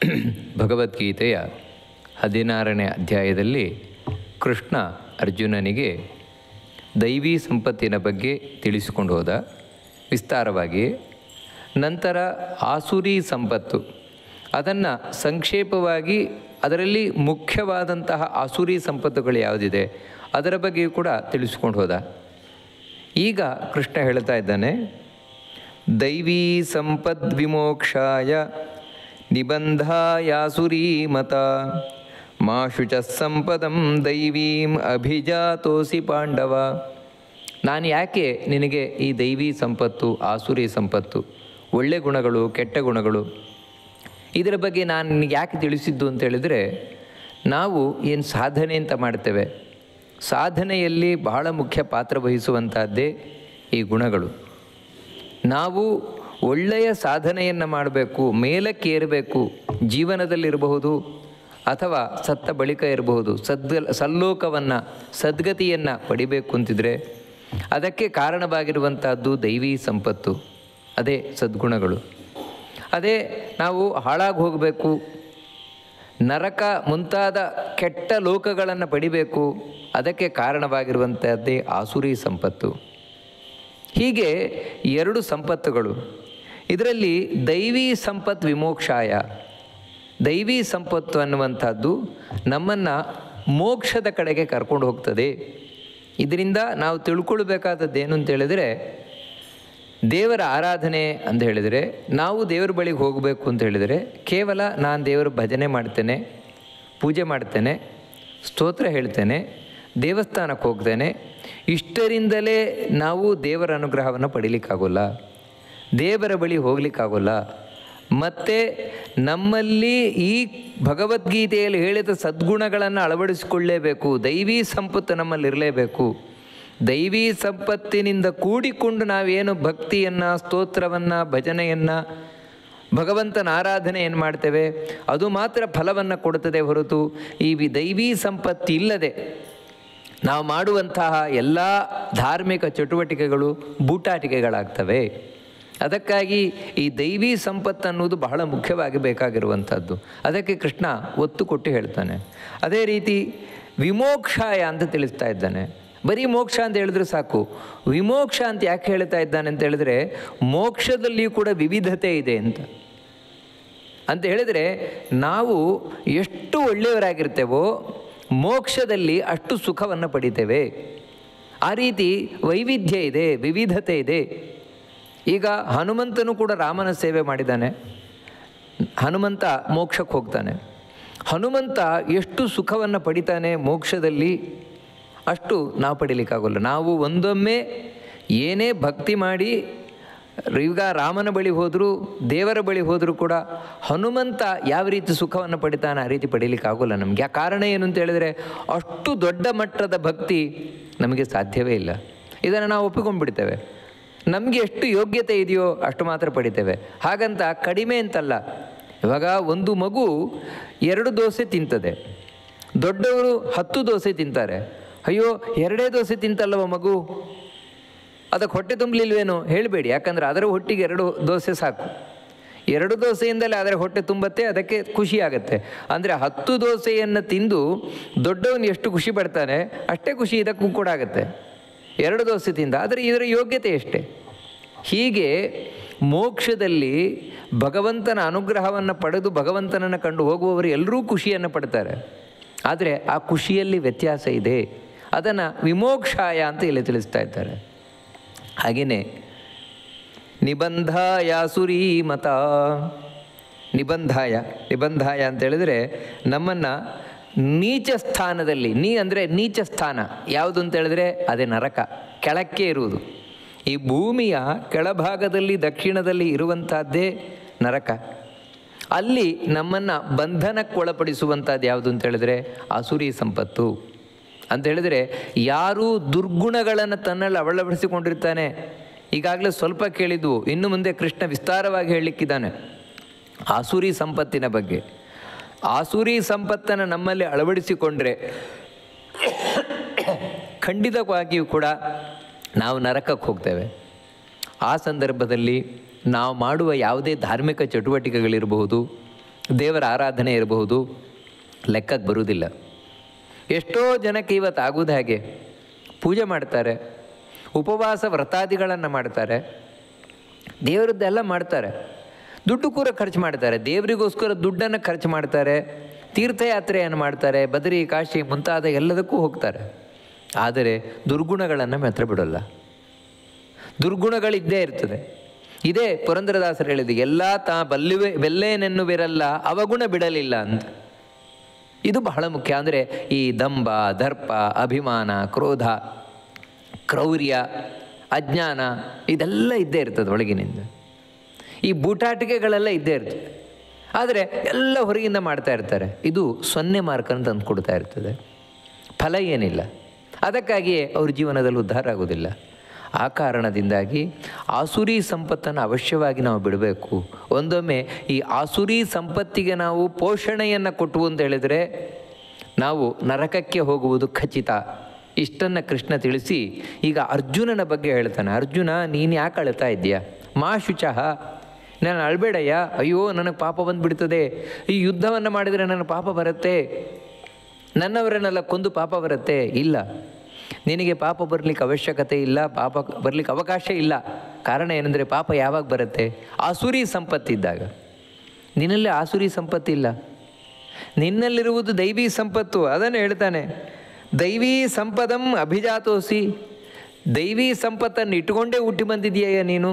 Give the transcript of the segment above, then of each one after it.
ಭಗವದ್ಗೀತೆಯ 16ನೇ ಅಧ್ಯಾಯದಲ್ಲಿ ಕೃಷ್ಣ ಅರ್ಜುನನಿಗೆ ದೈವಿ ಸಂಪತ್ತಿನ ಬಗ್ಗೆ ತಿಳಿಸಿಕೊಂಡು ಹೋದ ವಿಸ್ತಾರವಾಗಿ. ನಂತರ ಆಸುರಿ ಸಂಪತ್ತು, ಅದನ್ನು ಸಂಕ್ಷೇಪವಾಗಿ ಅದರಲ್ಲಿ ಮುಖ್ಯವಾದಂತಹ ಆಸುರಿ ಸಂಪತ್ತುಗಳು ಯಾವುದಿದೆ ಅದರ ಬಗ್ಗೆಯೂ ಕೂಡ ತಿಳಿಸ್ಕೊಂಡು ಹೋದ. ಈಗ ಕೃಷ್ಣ ಹೇಳ್ತಾ ಇದ್ದಾನೆ, ದೈವೀ ಸಂಪದ್ವಿಮೋಕ್ಷಾಯ ನಿಬಂಧಾಯಾಸುರೀ ಮತ ಮಾ ಶುಚ ಸಂಪದಂ ದೈವೀಂ ಅಭಿಜಾತೋಸಿ ಪಾಂಡವ. ನಾನು ಯಾಕೆ ನಿನಗೆ ಈ ದೈವಿ ಸಂಪತ್ತು, ಆಸುರಿ ಸಂಪತ್ತು, ಒಳ್ಳೆ ಗುಣಗಳು, ಕೆಟ್ಟ ಗುಣಗಳು, ಇದರ ಬಗ್ಗೆ ನಾನು ನಿನಗೆ ಯಾಕೆ ತಿಳಿಸಿದ್ದು ಅಂತ ಹೇಳಿದರೆ, ನಾವು ಏನು ಸಾಧನೆ ಅಂತ ಮಾಡ್ತೇವೆ, ಸಾಧನೆಯಲ್ಲಿ ಬಹಳ ಮುಖ್ಯ ಪಾತ್ರ ವಹಿಸುವಂಥದ್ದೇ ಈ ಗುಣಗಳು. ನಾವು ಒಳ್ಳೆಯ ಸಾಧನೆಯನ್ನು ಮಾಡಬೇಕು, ಮೇಲಕ್ಕೇರಬೇಕು, ಜೀವನದಲ್ಲಿರಬಹುದು ಅಥವಾ ಸತ್ತ ಬಳಿಕ ಇರಬಹುದು, ಸಲ್ಲೋಕವನ್ನು, ಸದ್ಗತಿಯನ್ನು ಪಡಿಬೇಕು ಅಂತಿದ್ರೆ ಅದಕ್ಕೆ ಕಾರಣವಾಗಿರುವಂಥದ್ದು ದೈವಿ ಸಂಪತ್ತು, ಅದೇ ಸದ್ಗುಣಗಳು. ಅದೇ ನಾವು ಹಾಳಾಗಿ ಹೋಗಬೇಕು, ನರಕ ಮುಂತಾದ ಕೆಟ್ಟ ಲೋಕಗಳನ್ನು ಪಡಿಬೇಕು, ಅದಕ್ಕೆ ಕಾರಣವಾಗಿರುವಂಥದ್ದೇ ಆಸುರಿ ಸಂಪತ್ತು. ಹೀಗೆ ಎರಡು ಸಂಪತ್ತುಗಳು. ಇದರಲ್ಲಿ ದೈವಿ ಸಂಪತ್ ವಿಮೋಕ್ಷಾಯ, ದೈವಿ ಸಂಪತ್ತು ಅನ್ನುವಂಥದ್ದು ನಮ್ಮನ್ನು ಮೋಕ್ಷದ ಕಡೆಗೆ ಕರ್ಕೊಂಡು ಹೋಗ್ತದೆ. ಇದರಿಂದ ನಾವು ತಿಳ್ಕೊಳ್ಬೇಕಾದದ್ದೇನು ಅಂತ ಹೇಳಿದರೆ, ದೇವರ ಆರಾಧನೆ ಅಂತ ಹೇಳಿದರೆ, ನಾವು ದೇವರ ಬಳಿಗೆ ಹೋಗಬೇಕು ಅಂತ ಹೇಳಿದರೆ ಕೇವಲ ನಾನು ದೇವರ ಭಜನೆ ಮಾಡ್ತೇನೆ, ಪೂಜೆ ಮಾಡ್ತೇನೆ, ಸ್ತೋತ್ರ ಹೇಳ್ತೇನೆ, ದೇವಸ್ಥಾನಕ್ಕೆ ಹೋಗ್ತೇನೆ, ಇಷ್ಟರಿಂದಲೇ ನಾವು ದೇವರ ಅನುಗ್ರಹವನ್ನು ಪಡೀಲಿಕ್ಕಾಗೋಲ್ಲ, ದೇವರ ಬಳಿ ಹೋಗಲಿಕ್ಕಾಗೋಲ್ಲ. ಮತ್ತು ನಮ್ಮಲ್ಲಿ ಈ ಭಗವದ್ಗೀತೆಯಲ್ಲಿ ಹೇಳಿದ ಸದ್ಗುಣಗಳನ್ನು ಅಳವಡಿಸಿಕೊಳ್ಳಲೇಬೇಕು, ದೈವಿ ಸಂಪತ್ತು ನಮ್ಮಲ್ಲಿರಲೇಬೇಕು. ದೈವಿ ಸಂಪತ್ತಿನಿಂದ ಕೂಡಿಕೊಂಡು ನಾವೇನು ಭಕ್ತಿಯನ್ನು, ಸ್ತೋತ್ರವನ್ನು, ಭಜನೆಯನ್ನು, ಭಗವಂತನ ಆರಾಧನೆಯನ್ನು ಮಾಡ್ತೇವೆ ಅದು ಮಾತ್ರ ಫಲವನ್ನು ಕೊಡುತ್ತದೆ ಹೊರತು ಈ ದೈವಿ ಸಂಪತ್ತು ಇಲ್ಲದೆ ನಾವು ಮಾಡುವಂತಹ ಎಲ್ಲ ಧಾರ್ಮಿಕ ಚಟುವಟಿಕೆಗಳು ಬೂಟಾಟಿಕೆಗಳಾಗ್ತವೆ. ಅದಕ್ಕಾಗಿ ಈ ದೈವಿ ಸಂಪತ್ತು ಅನ್ನೋದು ಬಹಳ ಮುಖ್ಯವಾಗಿ ಬೇಕಾಗಿರುವಂಥದ್ದು. ಅದಕ್ಕೆ ಕೃಷ್ಣ ಒತ್ತು ಕೊಟ್ಟು ಹೇಳ್ತಾನೆ. ಅದೇ ರೀತಿ ವಿಮೋಕ್ಷಾಯ ಅಂತ ತಿಳಿಸ್ತಾ ಇದ್ದಾನೆ. ಬರೀ ಮೋಕ್ಷ ಅಂತ ಹೇಳಿದ್ರೆ ಸಾಕು. ವಿಮೋಕ್ಷ ಅಂತ ಯಾಕೆ ಹೇಳ್ತಾ ಇದ್ದಾನೆ ಅಂತ ಹೇಳಿದ್ರೆ, ಮೋಕ್ಷದಲ್ಲಿಯೂ ಕೂಡ ವಿವಿಧತೆ ಇದೆ ಅಂತ ಹೇಳಿದರೆ, ನಾವು ಎಷ್ಟು ಒಳ್ಳೆಯವರಾಗಿರ್ತೇವೋ ಮೋಕ್ಷದಲ್ಲಿ ಅಷ್ಟು ಸುಖವನ್ನು ಪಡಿತೇವೆ. ಆ ರೀತಿ ವೈವಿಧ್ಯ ಇದೆ, ವಿವಿಧತೆ ಇದೆ. ಈಗ ಹನುಮಂತನು ಕೂಡ ರಾಮನ ಸೇವೆ ಮಾಡಿದ್ದಾನೆ. ಹನುಮಂತ ಮೋಕ್ಷಕ್ಕೆ ಹೋಗ್ತಾನೆ. ಹನುಮಂತ ಎಷ್ಟು ಸುಖವನ್ನು ಪಡಿತಾನೆ ಮೋಕ್ಷದಲ್ಲಿ, ಅಷ್ಟು ನಾವು ಪಡೀಲಿಕ್ಕಾಗೋಲ್ಲ. ನಾವು ಒಂದೊಮ್ಮೆ ಏನೇ ಭಕ್ತಿ ಮಾಡಿ ಈಗ ರಾಮನ ಬಳಿ ಹೋದರೂ, ದೇವರ ಬಳಿ ಹೋದರೂ ಕೂಡ ಹನುಮಂತ ಯಾವ ರೀತಿ ಸುಖವನ್ನು ಪಡಿತಾನೆ ಆ ರೀತಿ ಪಡೀಲಿಕ್ಕಾಗೋಲ್ಲ ನಮಗೆ. ಆ ಕಾರಣ ಏನು ಅಂತ ಹೇಳಿದರೆ, ಅಷ್ಟು ದೊಡ್ಡ ಮಟ್ಟದ ಭಕ್ತಿ ನಮಗೆ ಸಾಧ್ಯವೇ ಇಲ್ಲ. ಇದನ್ನು ನಾವು ಒಪ್ಪಿಕೊಂಡ್ಬಿಡ್ತೇವೆ. ನಮಗೆ ಎಷ್ಟು ಯೋಗ್ಯತೆ ಇದೆಯೋ ಅಷ್ಟು ಮಾತ್ರ ಪಡಿತೇವೆ. ಹಾಗಂತ ಕಡಿಮೆ ಅಂತಲ್ಲ. ಇವಾಗ ಒಂದು ಮಗು 2 ದೋಸೆ ತಿಂತದೆ, ದೊಡ್ಡವರು 10 ದೋಸೆ ತಿಂತಾರೆ. ಅಯ್ಯೋ 2 ದೋಸೆ ತಿಂತಲ್ಲವ ಮಗು, ಅದಕ್ಕೆ ಹೊಟ್ಟೆ ತುಂಬಲಿಲ್ವೇನೋ ಹೇಳಬೇಡಿ. ಯಾಕಂದರೆ ಅದರ ಹೊಟ್ಟಿಗೆ 2 ದೋಸೆ ಸಾಕು. 2 ದೋಸೆಯಿಂದಲೇ ಅದರ ಹೊಟ್ಟೆ ತುಂಬತ್ತೆ, ಅದಕ್ಕೆ ಖುಷಿಯಾಗತ್ತೆ. ಅಂದರೆ 10 ದೋಸೆಯನ್ನು ತಿಂದು ದೊಡ್ಡವನು ಎಷ್ಟು ಖುಷಿ ಪಡ್ತಾನೆ ಅಷ್ಟೇ ಖುಷಿ ಇದಕ್ಕೂ ಕೂಡ ಆಗುತ್ತೆ 2 ದೋಸೆ ತಿಂದ. ಆದರೆ ಇದರ ಯೋಗ್ಯತೆ ಎಷ್ಟೇ. ಹೀಗೆ ಮೋಕ್ಷದಲ್ಲಿ ಭಗವಂತನ ಅನುಗ್ರಹವನ್ನು ಪಡೆದು ಭಗವಂತನನ್ನು ಕಂಡು ಹೋಗುವವರು ಎಲ್ಲರೂ ಖುಷಿಯನ್ನು ಪಡ್ತಾರೆ. ಆದರೆ ಆ ಖುಷಿಯಲ್ಲಿ ವ್ಯತ್ಯಾಸ ಇದೆ. ಅದನ್ನು ವಿಮೋಕ್ಷಾಯ ಅಂತ ಇಲ್ಲಿ ತಿಳಿಸ್ತಾ ಇದ್ದಾರೆ. ಹಾಗೆಯೇ ನಿಬಂಧಾಯಾಸುರೀ ಮತ, ನಿಬಂಧಾಯ ಅಂತ ಹೇಳಿದರೆ ನಮ್ಮನ್ನು ನೀಚ ಸ್ಥಾನದಲ್ಲಿ, ಅಂದರೆ ನೀಚ ಸ್ಥಾನ ಯಾವುದು ಅಂತ ಹೇಳಿದ್ರೆ ಅದೇ ನರಕ, ಕೆಳಕ್ಕೆ ಇರುವುದು. ಈ ಭೂಮಿಯ ಕೆಳಭಾಗದಲ್ಲಿ ದಕ್ಷಿಣದಲ್ಲಿ ಇರುವಂಥದ್ದೇ ನರಕ. ಅಲ್ಲಿ ನಮ್ಮನ್ನು ಬಂಧನಕ್ಕೆ ಒಳಪಡಿಸುವಂಥದ್ದು ಯಾವುದು ಅಂತ ಹೇಳಿದ್ರೆ ಆಸುರಿ ಸಂಪತ್ತು ಅಂತ ಹೇಳಿದರೆ, ಯಾರು ದುರ್ಗುಣಗಳನ್ನು ತನ್ನಲ್ಲಿ ಅಳವಡಿಸಿಕೊಂಡಿರ್ತಾನೆ. ಈಗಾಗಲೇ ಸ್ವಲ್ಪ ಕೇಳಿದ್ವು, ಇನ್ನು ಮುಂದೆ ಕೃಷ್ಣ ವಿಸ್ತಾರವಾಗಿ ಹೇಳಲಿಕ್ಕಿದ್ದಾನೆ ಆಸುರಿ ಸಂಪತ್ತಿನ ಬಗ್ಗೆ. ಆಸುರಿ ಸಂಪತ್ತನ್ನು ನಮ್ಮಲ್ಲಿ ಅಳವಡಿಸಿಕೊಂಡ್ರೆ ಖಂಡಿತವಾಗಿಯೂ ಕೂಡ ನಾವು ನರಕಕ್ಕೆ ಹೋಗ್ತೇವೆ. ಆ ಸಂದರ್ಭದಲ್ಲಿ ನಾವು ಮಾಡುವ ಯಾವುದೇ ಧಾರ್ಮಿಕ ಚಟುವಟಿಕೆಗಳಿರಬಹುದು ದೇವರ ಆರಾಧನೆ ಇರಬಹುದು, ಲೆಕ್ಕಕ್ಕೆ ಬರುವುದಿಲ್ಲ. ಎಷ್ಟೋ ಜನಕ್ಕೆ ಇವತ್ತು ಆಗೋದು ಹಾಗೆ, ಪೂಜೆ ಮಾಡ್ತಾರೆ, ಉಪವಾಸ ವ್ರತಾದಿಗಳನ್ನು ಮಾಡ್ತಾರೆ, ದೇವರದ್ದೆಲ್ಲ ಮಾಡ್ತಾರೆ, ದುಡ್ಡು ಕೂಡ ಖರ್ಚು ಮಾಡ್ತಾರೆ, ದೇವರಿಗೋಸ್ಕರ ದುಡ್ಡನ್ನು ಖರ್ಚು ಮಾಡ್ತಾರೆ, ತೀರ್ಥಯಾತ್ರೆಯನ್ನು ಮಾಡ್ತಾರೆ, ಬದರಿ ಕಾಶಿ ಮುಂತಾದ ಎಲ್ಲದಕ್ಕೂ ಹೋಗ್ತಾರೆ. ಆದರೆ ದುರ್ಗುಣಗಳನ್ನು ಮಾತ್ರ ಬಿಡೋಲ್ಲ. ದುರ್ಗುಣಗಳಿದ್ದೇ ಇರ್ತದೆ. ಇದೇ ಪುರಂದರದಾಸರು ಹೇಳಿದ್ದು, ಎಲ್ಲ ಬಲ್ಲೇನೆನ್ನುವಿರಲ್ಲ ಅವಗುಣ ಬಿಡಲಿಲ್ಲ ಅಂತ. ಇದು ಬಹಳ ಮುಖ್ಯ. ಅಂದರೆ ಈ ದಂಭ, ದರ್ಪ, ಅಭಿಮಾನ, ಕ್ರೋಧ, ಕ್ರೌರ್ಯ, ಅಜ್ಞಾನ ಇದೆಲ್ಲ ಇದ್ದೇ ಇರ್ತದೆ ಒಳಗಿನಿಂದ. ಈ ಬೂಟಾಟಿಕೆಗಳೆಲ್ಲ ಇದ್ದೇ ಇರ್ತದೆ. ಆದರೆ ಎಲ್ಲ ಹೊರಗಿಂದ ಮಾಡ್ತಾ ಇರ್ತಾರೆ. ಇದು 0 ಮಾರ್ಕ್ ಅಂತ ಅಂದ್ಕೊಡ್ತಾ ಇರ್ತದೆ, ಫಲ ಏನಿಲ್ಲ. ಅದಕ್ಕಾಗಿಯೇ ಅವ್ರ ಜೀವನದಲ್ಲಿ ಉದ್ಧಾರ ಆಗೋದಿಲ್ಲ. ಆ ಕಾರಣದಿಂದಾಗಿ ಆಸುರಿ ಸಂಪತ್ತನ್ನು ಅವಶ್ಯವಾಗಿ ನಾವು ಬಿಡಬೇಕು. ಒಂದೊಮ್ಮೆ ಈ ಆಸುರಿ ಸಂಪತ್ತಿಗೆ ನಾವು ಪೋಷಣೆಯನ್ನು ಕೊಟ್ಟು ಅಂತ ಹೇಳಿದರೆ ನಾವು ನರಕಕ್ಕೆ ಹೋಗುವುದು ಖಚಿತ. ಇಷ್ಟನ್ನು ಕೃಷ್ಣ ತಿಳಿಸಿ ಈಗ ಅರ್ಜುನನ ಬಗ್ಗೆ ಹೇಳ್ತಾನೆ. ಅರ್ಜುನ, ನೀನು ಯಾಕೆ ಅಳ್ತಾ ಇದ್ದೀಯಾ? ಮಾ ಶುಚಃ, ನಾನು ಅಳ್ಬೇಡಯ್ಯ. ಅಯ್ಯೋ ನನಗೆ ಪಾಪ ಬಂದುಬಿಡ್ತದೆ, ಈ ಯುದ್ಧವನ್ನು ಮಾಡಿದರೆ ನನಗೆ ಪಾಪ ಬರುತ್ತೆ, ನನ್ನವರನ್ನೆಲ್ಲ ಕೊಂದು ಪಾಪ ಬರುತ್ತೆ. ಇಲ್ಲ, ನಿನಗೆ ಪಾಪ ಬರಲಿಕ್ಕೆ ಅವಶ್ಯಕತೆ ಇಲ್ಲ, ಪಾಪ ಬರಲಿಕ್ಕೆ ಅವಕಾಶ ಇಲ್ಲ. ಕಾರಣ ಏನಂದರೆ ಪಾಪ ಯಾವಾಗ ಬರುತ್ತೆ? ಆಸುರಿ ಸಂಪತ್ತಿದ್ದಾಗ. ನಿನ್ನಲ್ಲಿ ಆಸುರಿ ಸಂಪತ್ತಿಲ್ಲ, ನಿನ್ನಲ್ಲಿರುವುದು ದೈವಿ ಸಂಪತ್ತು. ಅದನ್ನು ಹೇಳ್ತಾನೆ, ದೈವೀ ಸಂಪದಂ ಅಭಿಜಾತೋಸಿ. ದೈವಿ ಸಂಪತ್ತನ್ನು ಇಟ್ಟುಕೊಂಡೇ ಹುಟ್ಟಿ ಬಂದಿದೆಯಾ ನೀನು?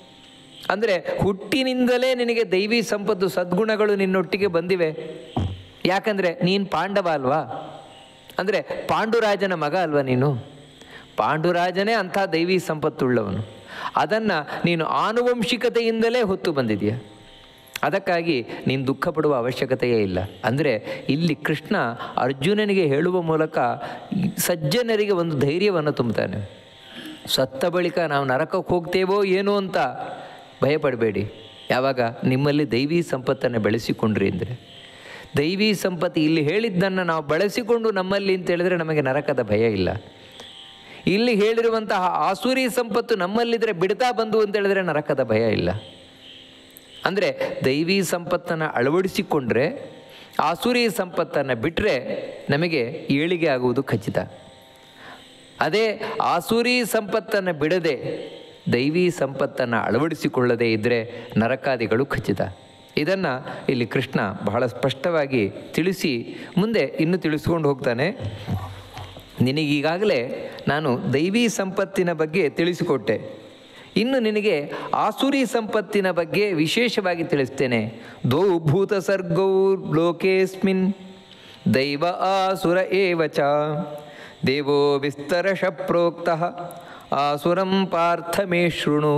ಅಂದರೆ ಹುಟ್ಟಿನಿಂದಲೇ ನಿನಗೆ ದೈವಿ ಸಂಪತ್ತು, ಸದ್ಗುಣಗಳು ನಿನ್ನೊಟ್ಟಿಗೆ ಬಂದಿವೆ. ಯಾಕಂದರೆ ನೀನು ಪಾಂಡವ ಅಲ್ವಾ? ಅಂದರೆ ಪಾಂಡುರಾಜನ ಮಗ ಅಲ್ವಾ ನೀನು? ಪಾಂಡುರಾಜನೇ ಅಂಥ ದೈವಿ ಸಂಪತ್ತುಳ್ಳವನು. ಅದನ್ನು ನೀನು ಆನುವಂಶಿಕತೆಯಿಂದಲೇ ಹೊತ್ತು ಬಂದಿದೆಯಾ. ಅದಕ್ಕಾಗಿ ನೀನು ದುಃಖ ಪಡುವ ಅವಶ್ಯಕತೆಯೇ ಇಲ್ಲ. ಅಂದರೆ ಇಲ್ಲಿ ಕೃಷ್ಣ ಅರ್ಜುನನಿಗೆ ಹೇಳುವ ಮೂಲಕ ಸಜ್ಜನರಿಗೆ ಒಂದು ಧೈರ್ಯವನ್ನು ತುಂಬುತ್ತಾನೆ. ಸತ್ತ ಬಳಿಕ ನಾವು ನರಕಕ್ಕೆ ಹೋಗ್ತೇವೋ ಏನೋ ಅಂತ ಭಯಪಡಬೇಡಿ. ಯಾವಾಗ ನಿಮ್ಮಲ್ಲಿ ದೈವಿ ಸಂಪತ್ತನ್ನು ಬೆಳೆಸಿಕೊಂಡ್ರಿ ಅಂದರೆ, ದೈವಿ ಸಂಪತ್ತು ಇಲ್ಲಿ ಹೇಳಿದ್ದನ್ನು ನಾವು ಬಳಸಿಕೊಂಡು ನಮ್ಮಲ್ಲಿ ಅಂತ ಹೇಳಿದರೆ ನಮಗೆ ನರಕದ ಭಯ ಇಲ್ಲ. ಇಲ್ಲಿ ಹೇಳಿರುವಂತಹ ಆಸುರಿ ಸಂಪತ್ತು ನಮ್ಮಲ್ಲಿದ್ದರೆ ಬಿಡ್ತಾ ಬಂದು ಅಂತ ಹೇಳಿದರೆ ನರಕದ ಭಯ ಇಲ್ಲ. ಅಂದರೆ ದೈವಿ ಸಂಪತ್ತನ್ನು ಅಳವಡಿಸಿಕೊಂಡ್ರೆ, ಆಸುರಿ ಸಂಪತ್ತನ್ನು ಬಿಟ್ಟರೆ ನಮಗೆ ಏಳಿಗೆ ಆಗುವುದು ಖಚಿತ. ಅದೇ ಆಸುರಿ ಸಂಪತ್ತನ್ನು ಬಿಡದೆ ದೈವಿ ಸಂಪತ್ತನ್ನು ಅಳವಡಿಸಿಕೊಳ್ಳದೇ ಇದ್ದರೆ ನರಕಾದಿಗಳು ಖಚಿತ. ಇದನ್ನು ಇಲ್ಲಿ ಕೃಷ್ಣ ಬಹಳ ಸ್ಪಷ್ಟವಾಗಿ ತಿಳಿಸಿ ಮುಂದೆ ಇನ್ನೂ ತಿಳಿಸ್ಕೊಂಡು ಹೋಗ್ತಾನೆ. ನಿನಗೀಗಾಗಲೇ ನಾನು ದೈವಿ ಸಂಪತ್ತಿನ ಬಗ್ಗೆ ತಿಳಿಸಿಕೊಟ್ಟೆ, ಇನ್ನು ನಿನಗೆ ಆಸುರಿ ಸಂಪತ್ತಿನ ಬಗ್ಗೆ ವಿಶೇಷವಾಗಿ ತಿಳಿಸ್ತೇನೆ. ದ್ವೌ ಭೂತ ಸರ್ಗೌ ಲೋಕೇಸ್ಮಿನ್ ದೈವ ಆಸುರ ಏವಚ ದೇವೋ ವಿಸ್ತರಶ ಪ್ರೋಕ್ತಃ ಆಸುರಂ ಪಾರ್ಥ ಮೇ ಶೃಣು.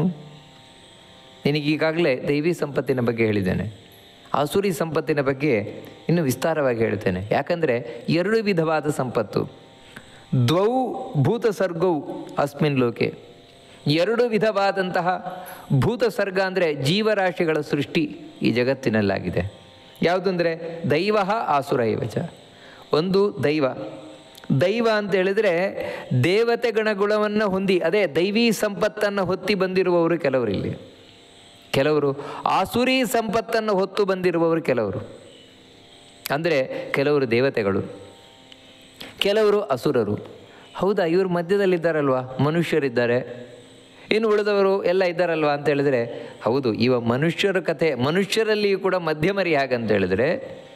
ನಿನಗೀಗಾಗಲೇ ದೈವಿ ಸಂಪತ್ತಿನ ಬಗ್ಗೆ ಹೇಳಿದ್ದೇನೆ, ಆಸುರಿ ಸಂಪತ್ತಿನ ಬಗ್ಗೆ ಇನ್ನೂ ವಿಸ್ತಾರವಾಗಿ ಹೇಳ್ತೇನೆ. ಯಾಕಂದರೆ 2 ವಿಧವಾದ ಸಂಪತ್ತು. ದ್ವೌ ಭೂತ ಸರ್ಗೌ ಅಸ್ಮಿನ್ ಲೋಕೆ, 2 ವಿಧವಾದಂತಹ ಭೂತ ಸರ್ಗ ಅಂದರೆ ಜೀವರಾಶಿಗಳ ಸೃಷ್ಟಿ ಈ ಜಗತ್ತಿನಲ್ಲಾಗಿದೆ. ಯಾವುದಂದರೆ ದೈವ ಆಸುರ ಏವಚ. ಒಂದು ದೈವ. ದೈವ ಅಂತ ಹೇಳಿದರೆ ದೇವತೆ ಗಣಗುಣವನ್ನು ಹೊಂದಿ, ಅದೇ ದೈವಿ ಸಂಪತ್ತನ್ನು ಹೊತ್ತಿ ಬಂದಿರುವವರು ಕೆಲವರು ಇಲ್ಲಿ, ಕೆಲವರು ಆಸುರಿ ಸಂಪತ್ತನ್ನು ಹೊತ್ತು ಬಂದಿರುವವರು ಕೆಲವರು. ಅಂದರೆ ಕೆಲವರು ದೇವತೆಗಳು, ಕೆಲವರು ಅಸುರರು. ಹೌದಾ, ಇವರು ಮಧ್ಯದಲ್ಲಿದ್ದಾರಲ್ವ, ಮನುಷ್ಯರಿದ್ದಾರೆ, ಇನ್ನು ಉಳಿದವರು ಎಲ್ಲ ಇದ್ದಾರಲ್ವ ಅಂತ ಹೇಳಿದರೆ ಹೌದು. ಮನುಷ್ಯರ ಕಥೆ, ಮನುಷ್ಯರಲ್ಲಿಯೂ ಕೂಡ ಮಧ್ಯಮರಿ ಹಾಗಂತ ಹೇಳಿದರೆ